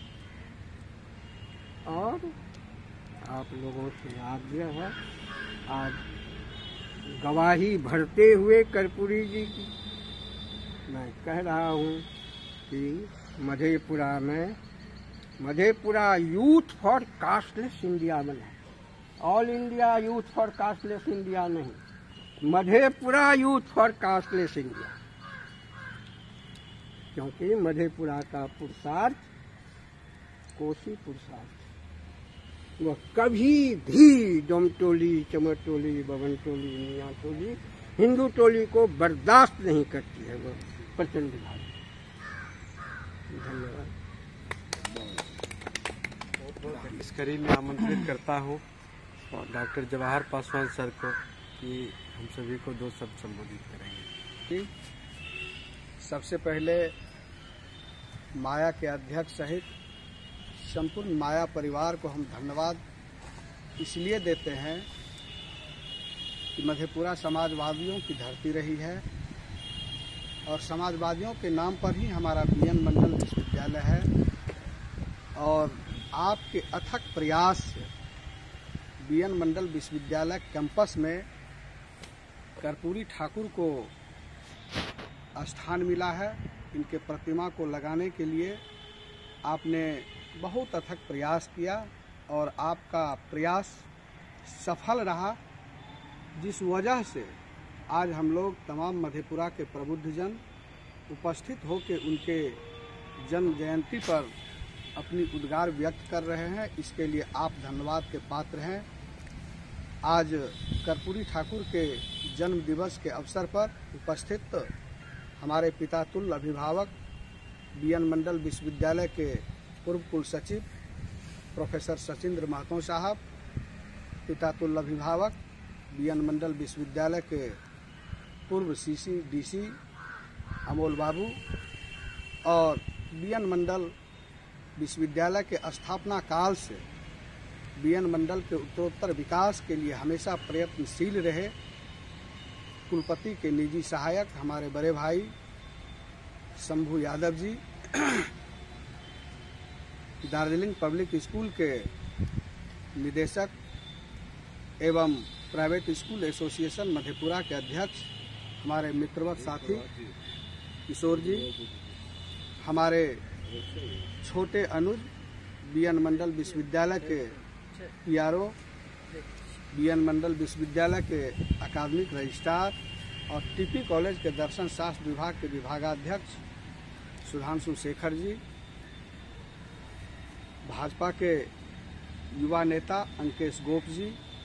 और आप लोगों से आग्रह है, आज गवाही भरते हुए कर्पूरी जी की मैं कह रहा हूँ कि मधेपुरा में, Madhepura youth for casteless India बने। All India youth for casteless India नहीं, Madhepura youth for casteless India. क्योंकि मधेपुरा का पुरुषार्थ कोसी पुरुषार्थ, वह कभी भी डोम टोली, चमर टोली, बभन टोली, मियाँ टोली, हिंदू टोली को बर्दाश्त नहीं करती है। वह प्रचंड भारी। धन्यवाद। इस कड़ी में आमंत्रित करता हूँ डॉक्टर जवाहर पासवान सर को कि हम सभी को दो शब्द संबोधित करेंगे। सबसे पहले माया के अध्यक्ष सहित संपूर्ण माया परिवार को हम धन्यवाद इसलिए देते हैं कि मधेपुरा समाजवादियों की धरती रही है और समाजवादियों के नाम पर ही हमारा बी एन मंडल विश्वविद्यालय है। और आपके अथक प्रयास से बी एन मंडल विश्वविद्यालय कैंपस में कर्पूरी ठाकुर को स्थान मिला है। इनके प्रतिमा को लगाने के लिए आपने बहुत अथक प्रयास किया और आपका प्रयास सफल रहा, जिस वजह से आज हम लोग तमाम मधेपुरा के प्रबुद्धजन उपस्थित होकर उनके जन्म जयंती पर अपनी उद्गार व्यक्त कर रहे हैं। इसके लिए आप धन्यवाद के पात्र हैं। आज कर्पूरी ठाकुर के जन्म दिवस के अवसर पर उपस्थित हमारे पिता तुल्य अभिभावक बी एन मंडल विश्वविद्यालय के पूर्व कुल सचिव प्रोफेसर सचिंद्र महतो साहब, पिता तुल्य अभिभावक बी एन मंडल विश्वविद्यालय के पूर्व सी सी डी सी अमोल बाबू और बी एन मंडल विश्वविद्यालय के स्थापना काल से बी एन मंडल के उत्तरोत्तर विकास के लिए हमेशा प्रयत्नशील रहे कुलपति के निजी सहायक हमारे बड़े भाई शंभू यादव जी, दार्जिलिंग पब्लिक स्कूल के निदेशक एवं प्राइवेट स्कूल एसोसिएशन मधेपुरा के अध्यक्ष हमारे मित्रवत साथी किशोर जी, हमारे छोटे अनुज बी एन मंडल विश्वविद्यालय के P R O, B N Mandal विश्वविद्यालय के अकादमिक रजिस्ट्रार और टीपी कॉलेज के दर्शन शास्त्र विभाग के विभागाध्यक्ष सुधांशु शेखर जी, भाजपा के युवा नेता अंकेश गोप जी,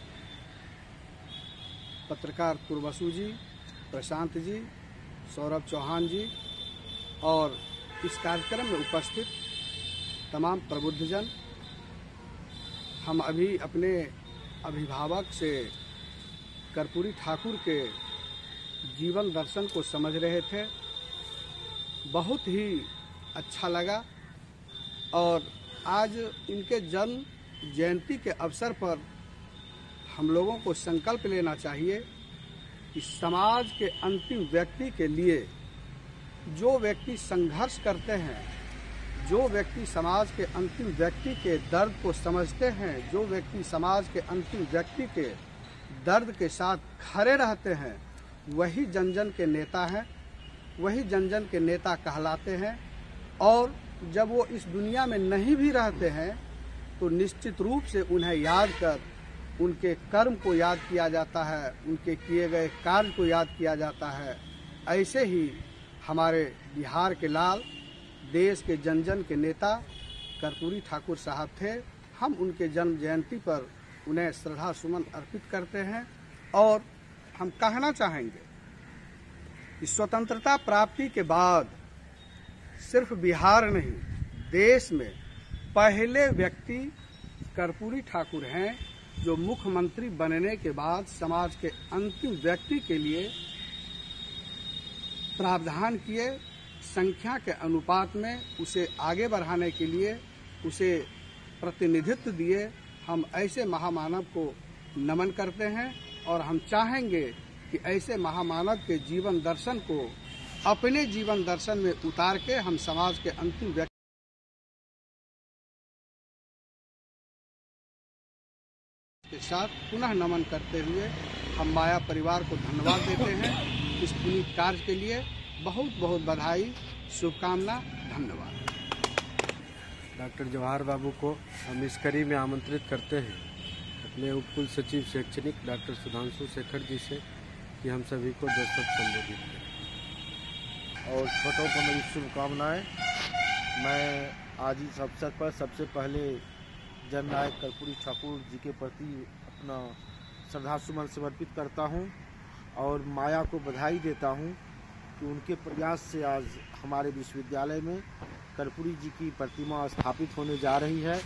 पत्रकार तुर्बसु जी, प्रशांत जी, सौरभ चौहान जी और इस कार्यक्रम में उपस्थित तमाम प्रबुद्धजन। हम अभी अपने अभिभावक से कर्पूरी ठाकुर के जीवन दर्शन को समझ रहे थे, बहुत ही अच्छा लगा। और आज इनके जन्म जयंती के अवसर पर हम लोगों को संकल्प लेना चाहिए कि समाज के अंतिम व्यक्ति के लिए जो व्यक्ति संघर्ष करते हैं, जो व्यक्ति समाज के अंतिम व्यक्ति के दर्द को समझते हैं, जो व्यक्ति समाज के अंतिम व्यक्ति के दर्द के साथ खड़े रहते हैं, वही जन जन के नेता हैं, वही जन जन के नेता कहलाते हैं। और जब वो इस दुनिया में नहीं भी रहते हैं तो निश्चित रूप से उन्हें याद कर उनके कर्म को याद किया जाता है, उनके किए गए कार्य को याद किया जाता है। ऐसे ही हमारे बिहार के लाल, देश के जन जन के नेता कर्पूरी ठाकुर साहब थे। हम उनके जन्म जयंती पर उन्हें श्रद्धा सुमन अर्पित करते हैं और हम कहना चाहेंगे कि स्वतंत्रता प्राप्ति के बाद सिर्फ बिहार नहीं, देश में पहले व्यक्ति कर्पूरी ठाकुर हैं जो मुख्यमंत्री बनने के बाद समाज के अंतिम व्यक्ति के लिए प्रावधान किए, संख्या के अनुपात में उसे आगे बढ़ाने के लिए उसे प्रतिनिधित्व दिए। हम ऐसे महामानव को नमन करते हैं और हम चाहेंगे कि ऐसे महामानव के जीवन दर्शन को अपने जीवन दर्शन में उतार के हम समाज के अंतिम व्यक्ति के साथ पुनः नमन करते हुए हम माया परिवार को धन्यवाद देते हैं। इस पुनीत कार्य के लिए बहुत बहुत बधाई, शुभकामना, धन्यवाद। डॉक्टर जवाहर बाबू को हम इस कड़ी में आमंत्रित करते हैं अपने उप कुल सचिव शैक्षणिक डॉक्टर सुधांशु शेखर जी से कि हम सभी को दस्तक संबोधित करें। और छोटों को मेरी शुभकामनाएं। मैं आज इस अवसर पर सबसे पहले जननायक कर्पूरी ठाकुर जी के प्रति अपना श्रद्धा सुमन समर्पित करता हूं और माया को बधाई देता हूं कि उनके प्रयास से आज हमारे विश्वविद्यालय में कर्पूरी जी की प्रतिमा स्थापित होने जा रही है।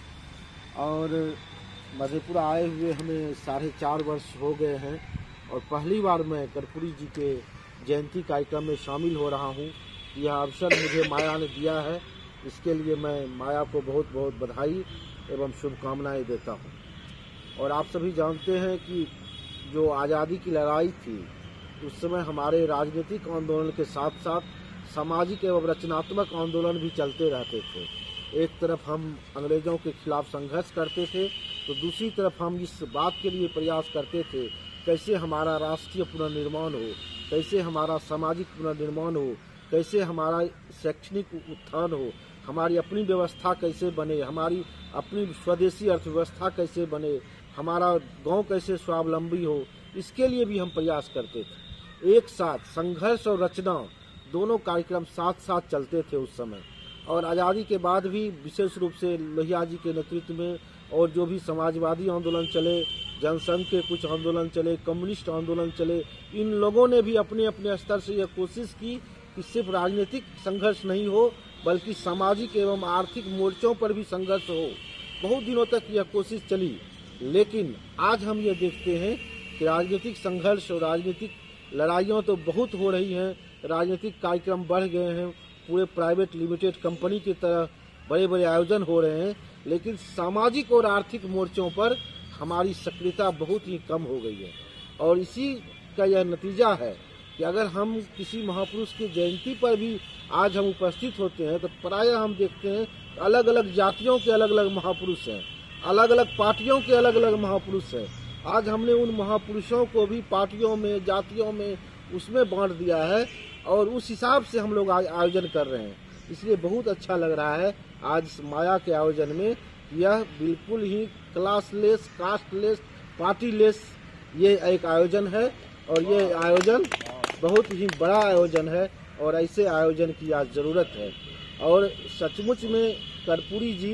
और मधेपुरा आए हुए हमें साढ़े चार वर्ष हो गए हैं और पहली बार मैं कर्पूरी जी के जयंती कार्यक्रम में शामिल हो रहा हूं। यह अवसर मुझे माया ने दिया है, इसके लिए मैं माया को बहुत बहुत बधाई एवं शुभकामनाएं देता हूं। और आप सभी जानते हैं कि जो आज़ादी की लड़ाई थी उस समय हमारे राजनीतिक आंदोलन के साथ साथ सामाजिक एवं रचनात्मक आंदोलन भी चलते रहते थे। एक तरफ हम अंग्रेजों के खिलाफ संघर्ष करते थे तो दूसरी तरफ हम इस बात के लिए प्रयास करते थे कैसे हमारा राष्ट्रीय पुनर्निर्माण हो, कैसे हमारा सामाजिक पुनर्निर्माण हो, कैसे हमारा शैक्षणिक उत्थान हो, हमारी अपनी व्यवस्था कैसे बने, हमारी अपनी स्वदेशी अर्थव्यवस्था कैसे बने, हमारा गांव कैसे स्वावलंबी हो। इसके लिए भी हम प्रयास करते थे। एक साथ संघर्ष और रचना दोनों कार्यक्रम साथ साथ चलते थे उस समय। और आज़ादी के बाद भी विशेष रूप से लोहिया जी के नेतृत्व में और जो भी समाजवादी आंदोलन चले, जनसंघ के कुछ आंदोलन चले, कम्युनिस्ट आंदोलन चले, इन लोगों ने भी अपने अपने स्तर से यह कोशिश की कि सिर्फ राजनीतिक संघर्ष नहीं हो बल्कि सामाजिक एवं आर्थिक मोर्चों पर भी संघर्ष हो। बहुत दिनों तक यह कोशिश चली, लेकिन आज हम ये देखते हैं कि राजनीतिक संघर्ष और राजनीतिक लड़ाइयाँ तो बहुत हो रही हैं, राजनीतिक कार्यक्रम बढ़ गए हैं, पूरे प्राइवेट लिमिटेड कंपनी की तरह बड़े बड़े आयोजन हो रहे हैं, लेकिन सामाजिक और आर्थिक मोर्चों पर हमारी सक्रियता बहुत ही कम हो गई है। और इसी का यह नतीजा है कि अगर हम किसी महापुरुष की जयंती पर भी आज हम उपस्थित होते हैं तो प्रायः हम देखते हैं अलग अलग जातियों के अलग अलग महापुरुष हैं, अलग अलग पार्टियों के अलग अलग महापुरुष हैं। आज हमने उन महापुरुषों को भी पार्टियों में, जातियों में, उसमें बांट दिया है और उस हिसाब से हम लोग आज आयोजन कर रहे हैं। इसलिए बहुत अच्छा लग रहा है आज इस माया के आयोजन में। यह बिल्कुल ही क्लासलेस, कास्टलेस, पार्टीलेस ये एक आयोजन है और ये आयोजन बहुत ही बड़ा आयोजन है और ऐसे आयोजन की आज ज़रूरत है। और सचमुच में कर्पूरी जी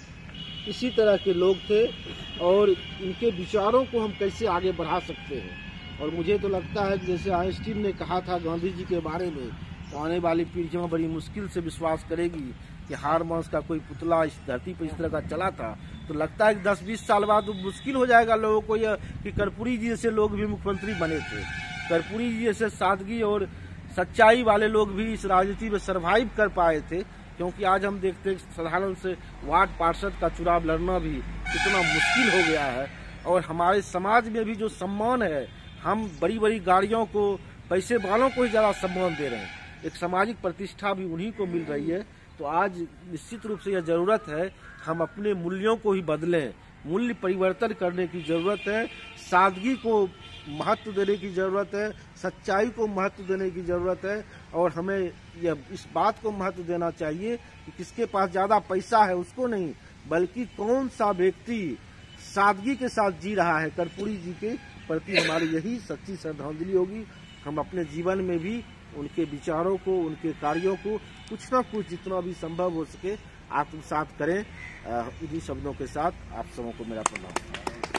इसी तरह के लोग थे और इनके विचारों को हम कैसे आगे बढ़ा सकते हैं। और मुझे तो लगता है कि जैसे आइंस्टीन ने कहा था गांधी जी के बारे में, तो आने वाली पीढ़ियाँ बड़ी मुश्किल से विश्वास करेगी कि हार मांस का कोई पुतला इस धरती पर इस तरह का चला था। तो लगता है कि दस बीस साल बाद मुश्किल हो जाएगा लोगों को यह कि कर्पूरी जी जैसे लोग भी मुख्यमंत्री बने थे, कर्पूरी जी जैसे सादगी और सच्चाई वाले लोग भी इस राजनीति में सर्वाइव कर पाए थे। क्योंकि आज हम देखते हैं साधारण से वार्ड पार्षद का चुनाव लड़ना भी कितना मुश्किल हो गया है। और हमारे समाज में भी जो सम्मान है, हम बड़ी बड़ी गाड़ियों को, पैसे वालों को ही ज़्यादा सम्मान दे रहे हैं, एक सामाजिक प्रतिष्ठा भी उन्हीं को मिल रही है। तो आज निश्चित रूप से यह ज़रूरत है हम अपने मूल्यों को ही बदलें, मूल्य परिवर्तन करने की जरूरत है, सादगी को महत्व देने की जरूरत है, सच्चाई को महत्व देने की जरूरत है। और हमें यह इस बात को महत्व देना चाहिए कि किसके पास ज्यादा पैसा है उसको नहीं, बल्कि कौन सा व्यक्ति सादगी के साथ जी रहा है। कर्पूरी जी के प्रति हमारी यही सच्ची श्रद्धांजलि होगी। हम अपने जीवन में भी उनके विचारों को, उनके कार्यों को कुछ न कुछ जितना भी संभव हो सके आत्मसात करें। इन्हीं शब्दों के साथ आप सबों को मेरा प्रणाम।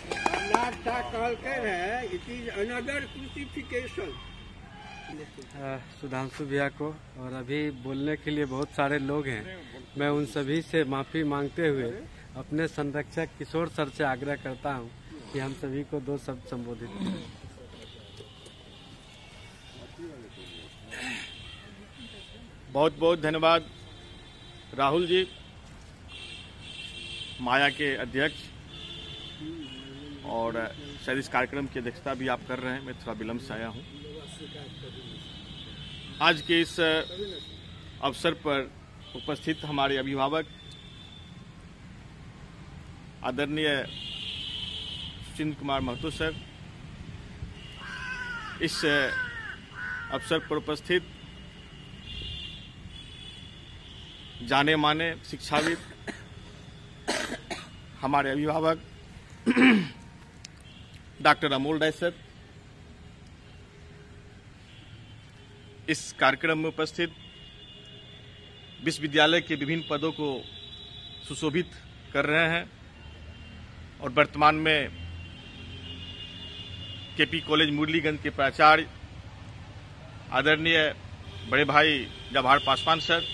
It is another crucifixion. Sudhanshu भैया को और अभी बोलने के लिए बहुत सारे लोग हैं, मैं उन सभी से माफी मांगते हुए अपने संरक्षक किशोर सर से आग्रह करता हूं कि हम सभी को दो शब्द संबोधित करें। बहुत बहुत धन्यवाद राहुल जी, माया के अध्यक्ष, और शायद इस कार्यक्रम की अध्यक्षता भी आप कर रहे हैं। मैं थोड़ा विलम्ब से आया हूं। आज के इस अवसर पर उपस्थित हमारे अभिभावक आदरणीय सुचिंद्र कुमार महतो सर, इस अवसर पर उपस्थित जाने माने शिक्षाविद हमारे अभिभावक डॉक्टर अमोल राय सर, इस कार्यक्रम में उपस्थित विश्वविद्यालय के विभिन्न पदों को सुशोभित कर रहे हैं और वर्तमान में केपी कॉलेज मुरलीगंज के प्राचार्य आदरणीय बड़े भाई जवाहर पासवान सर,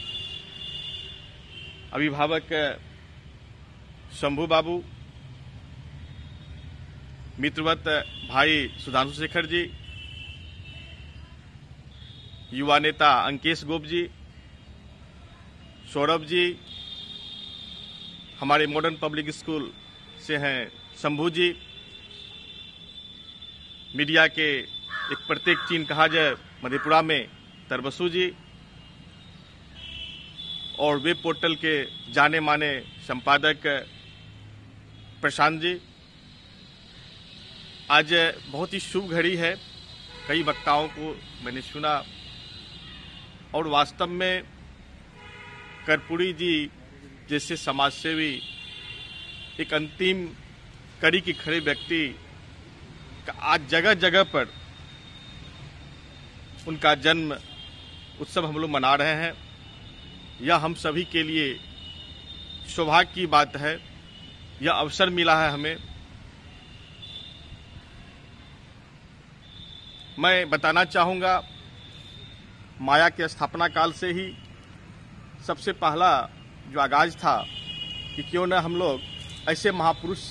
अभिभावक शंभू बाबू, मित्रवत भाई सुधांशु शेखर जी, युवा नेता अंकेश गोप जी, सौरभ जी, हमारे मॉडर्न पब्लिक स्कूल से हैं शंभू जी, मीडिया के एक प्रत्येक चीन कहा जाए मधेपुरा में तरबसू जी, और वेब पोर्टल के जाने माने संपादक प्रशांत जी। आज बहुत ही शुभ घड़ी है, कई वक्ताओं को मैंने सुना और वास्तव में कर्पूरी जी जैसे समाजसेवी, एक अंतिम कड़ी की खड़े व्यक्ति का आज जगह जगह पर उनका जन्म उत्सव हम लोग मना रहे हैं। यह हम सभी के लिए सौभाग्य की बात है, यह अवसर मिला है हमें। मैं बताना चाहूँगा, माया के स्थापना काल से ही सबसे पहला जो आगाज था कि क्यों न हम लोग ऐसे महापुरुष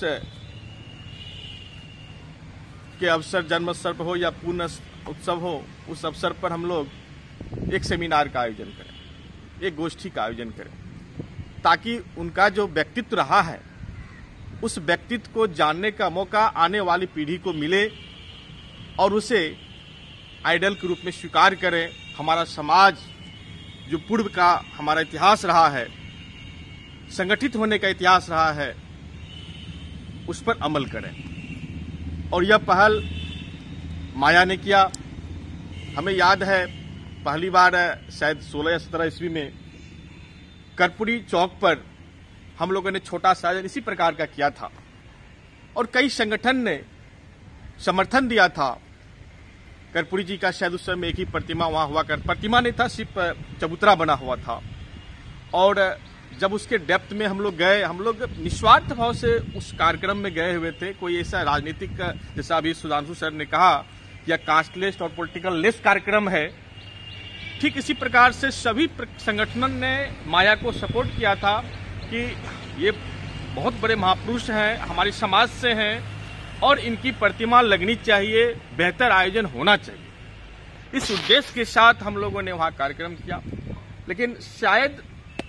के अवसर, जन्म अवसर पर हो या पूर्ण उत्सव हो, उस अवसर पर हम लोग एक सेमिनार का आयोजन करें, एक गोष्ठी का आयोजन करें, ताकि उनका जो व्यक्तित्व रहा है उस व्यक्तित्व को जानने का मौका आने वाली पीढ़ी को मिले और उसे आइडल के रूप में स्वीकार करें। हमारा समाज जो पूर्व का हमारा इतिहास रहा है, संगठित होने का इतिहास रहा है, उस पर अमल करें। और यह पहल माया ने किया। हमें याद है पहली बार शायद सोलह या सत्रह ईस्वी में कर्पूरी चौक पर हम लोगों ने छोटा सा आयोजन इसी प्रकार का किया था और कई संगठन ने समर्थन दिया था। कर्पूरी जी का शायद उस समय एक ही प्रतिमा वहां हुआ कर, प्रतिमा नहीं था, सिर्फ चबूतरा बना हुआ था। और जब उसके डेप्थ में हम लोग गए, हम लोग निस्वार्थ भाव से उस कार्यक्रम में गए हुए थे। कोई ऐसा राजनीतिक, जैसा अभी सुधांशु सर ने कहा, या कास्टलेस और पॉलिटिकल लेस कार्यक्रम है, ठीक इसी प्रकार से सभी संगठनों ने माया को सपोर्ट किया था कि ये बहुत बड़े महापुरुष हैं, हमारे समाज से हैं और इनकी प्रतिमा लगनी चाहिए, बेहतर आयोजन होना चाहिए। इस उद्देश्य के साथ हम लोगों ने वहां कार्यक्रम किया। लेकिन शायद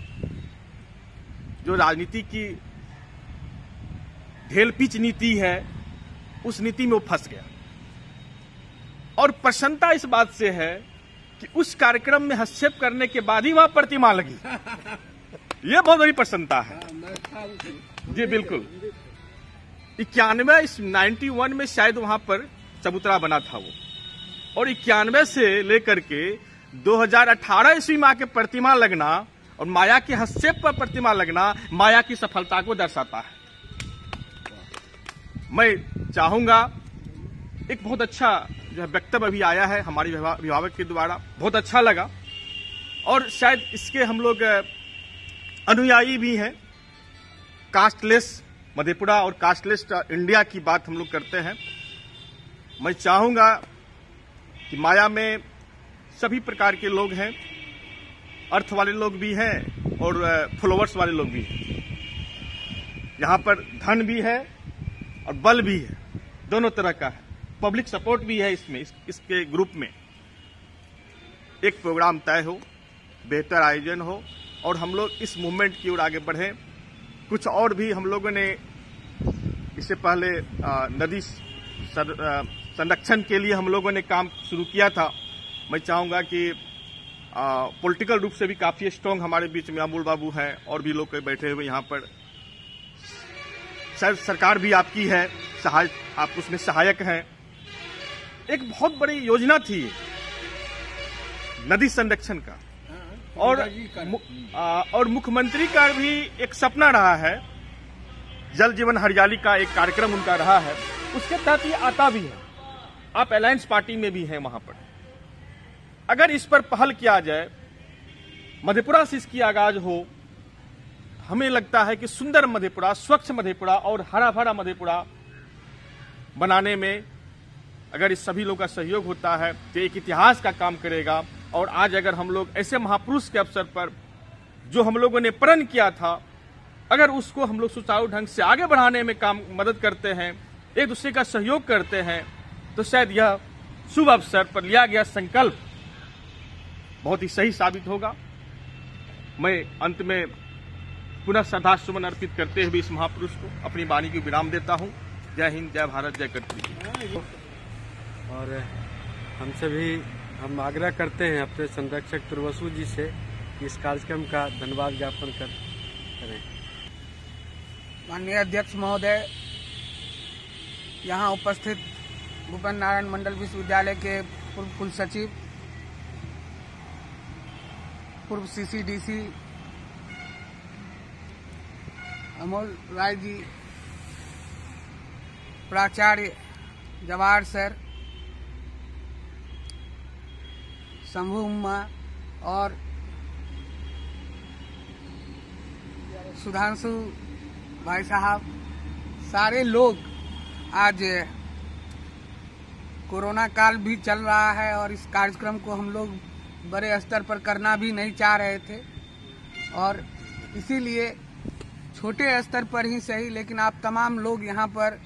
जो राजनीति की ढेल पिच नीति है, उस नीति में वो फंस गया। और प्रसन्नता इस बात से है कि उस कार्यक्रम में हस्तक्षेप करने के बाद ही वहां प्रतिमा लगी। ये बहुत बड़ी प्रसन्नता है। जी बिल्कुल। इक्यानवे इस नाइन्टी वन में शायद वहां पर चबूतरा बना था वो, और इक्यानवे से लेकर के दो हज़ार अठारह ईस्वी में आके प्रतिमा लगना और माया के हस्तक्षेप पर प्रतिमा लगना माया की सफलता को दर्शाता है। मैं चाहूंगा, एक बहुत अच्छा जो है वक्तव्य अभी आया है हमारी अभिभावक के द्वारा, बहुत अच्छा लगा, और शायद इसके हम लोग अनुयायी भी हैं। कास्टलेस मधेपुरा और कास्टलेस इंडिया की बात हम लोग करते हैं। मैं चाहूंगा कि माया में सभी प्रकार के लोग हैं, अर्थ वाले लोग भी हैं और फॉलोवर्स वाले लोग भी हैं। यहाँ पर धन भी है और बल भी है, दोनों तरह का है। पब्लिक सपोर्ट भी है इसमें, इस, इसके ग्रुप में। एक प्रोग्राम तय हो, बेहतर आयोजन हो और हम लोग इस मूवमेंट की ओर आगे बढ़ें। कुछ और भी हम लोगों ने इससे पहले आ, नदी संरक्षण के लिए हम लोगों ने काम शुरू किया था। मैं चाहूंगा कि पॉलिटिकल रूप से भी काफी स्ट्रांग हमारे बीच में अमूल बाबू हैं और भी लोग बैठे हुए यहाँ पर। सर, सरकार भी आपकी है, सहाय आप उसमें सहायक हैं। एक बहुत बड़ी योजना थी नदी संरक्षण का, और आ, और मुख्यमंत्री का भी एक सपना रहा है, जल जीवन हरियाली का एक कार्यक्रम उनका रहा है, उसके तहत ये आता भी है। आप अलायंस पार्टी में भी हैं वहां पर। अगर इस पर पहल किया जाए, मधेपुरा से इसकी आगाज हो, हमें लगता है कि सुंदर मधेपुरा, स्वच्छ मधेपुरा और हरा भरा मधेपुरा बनाने में अगर इस सभी लोगों का सहयोग होता है तो एक इतिहास का काम करेगा। और आज अगर हम लोग ऐसे महापुरुष के अवसर पर जो हम लोगों ने प्रण किया था, अगर उसको हम लोग सुचारू ढंग से आगे बढ़ाने में काम मदद करते हैं, एक दूसरे का सहयोग करते हैं, तो शायद यह शुभ अवसर पर लिया गया संकल्प बहुत ही सही साबित होगा। मैं अंत में पुनः श्रद्धा सुमन अर्पित करते हुए इस महापुरुष को अपनी वाणी को विराम देता हूं। जय हिंद, जय भारत, जय कर्पूरी। और हमसे भी हम आग्रह करते हैं अपने संरक्षक तुर्वसु जी से कि इस कार्यक्रम का धन्यवाद ज्ञापन कर करें। माननीय अध्यक्ष महोदय, यहाँ उपस्थित भूपेन्द्र नारायण मंडल विश्वविद्यालय के पूर्व कुल सचिव, पूर्व सीसीडीसी अमोल राय जी, प्राचार्य जवाहर सर, शंभू उम्मा और सुधांशु भाई साहब, सारे लोग, आज कोरोना काल भी चल रहा है और इस कार्यक्रम को हम लोग बड़े स्तर पर करना भी नहीं चाह रहे थे, और इसीलिए छोटे स्तर पर ही सही, लेकिन आप तमाम लोग यहाँ पर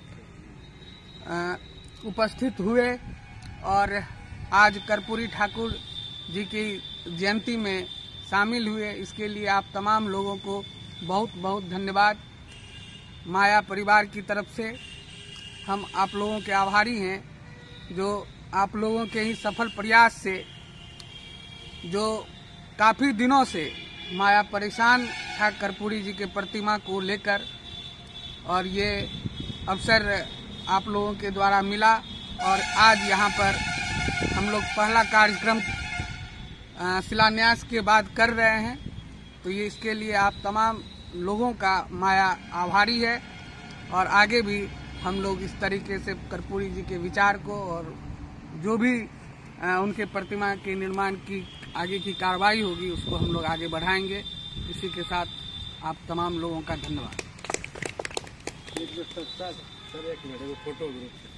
उपस्थित हुए और आज कर्पूरी ठाकुर जी की जयंती में शामिल हुए। इसके लिए आप तमाम लोगों को बहुत बहुत धन्यवाद। माया परिवार की तरफ से हम आप लोगों के आभारी हैं, जो आप लोगों के ही सफल प्रयास से, जो काफ़ी दिनों से माया परेशान था कर्पूरी जी के प्रतिमा को लेकर, और ये अवसर आप लोगों के द्वारा मिला और आज यहाँ पर हम लोग पहला कार्यक्रम शिलान्यास के बाद कर रहे हैं। तो ये इसके लिए आप तमाम लोगों का माया आभारी है, और आगे भी हम लोग इस तरीके से कर्पूरी जी के विचार को और जो भी उनके प्रतिमा के निर्माण की आगे की कार्रवाई होगी उसको हम लोग आगे बढ़ाएंगे। इसी के साथ आप तमाम लोगों का धन्यवाद। सर एक मिनट, फोटो ग्रुप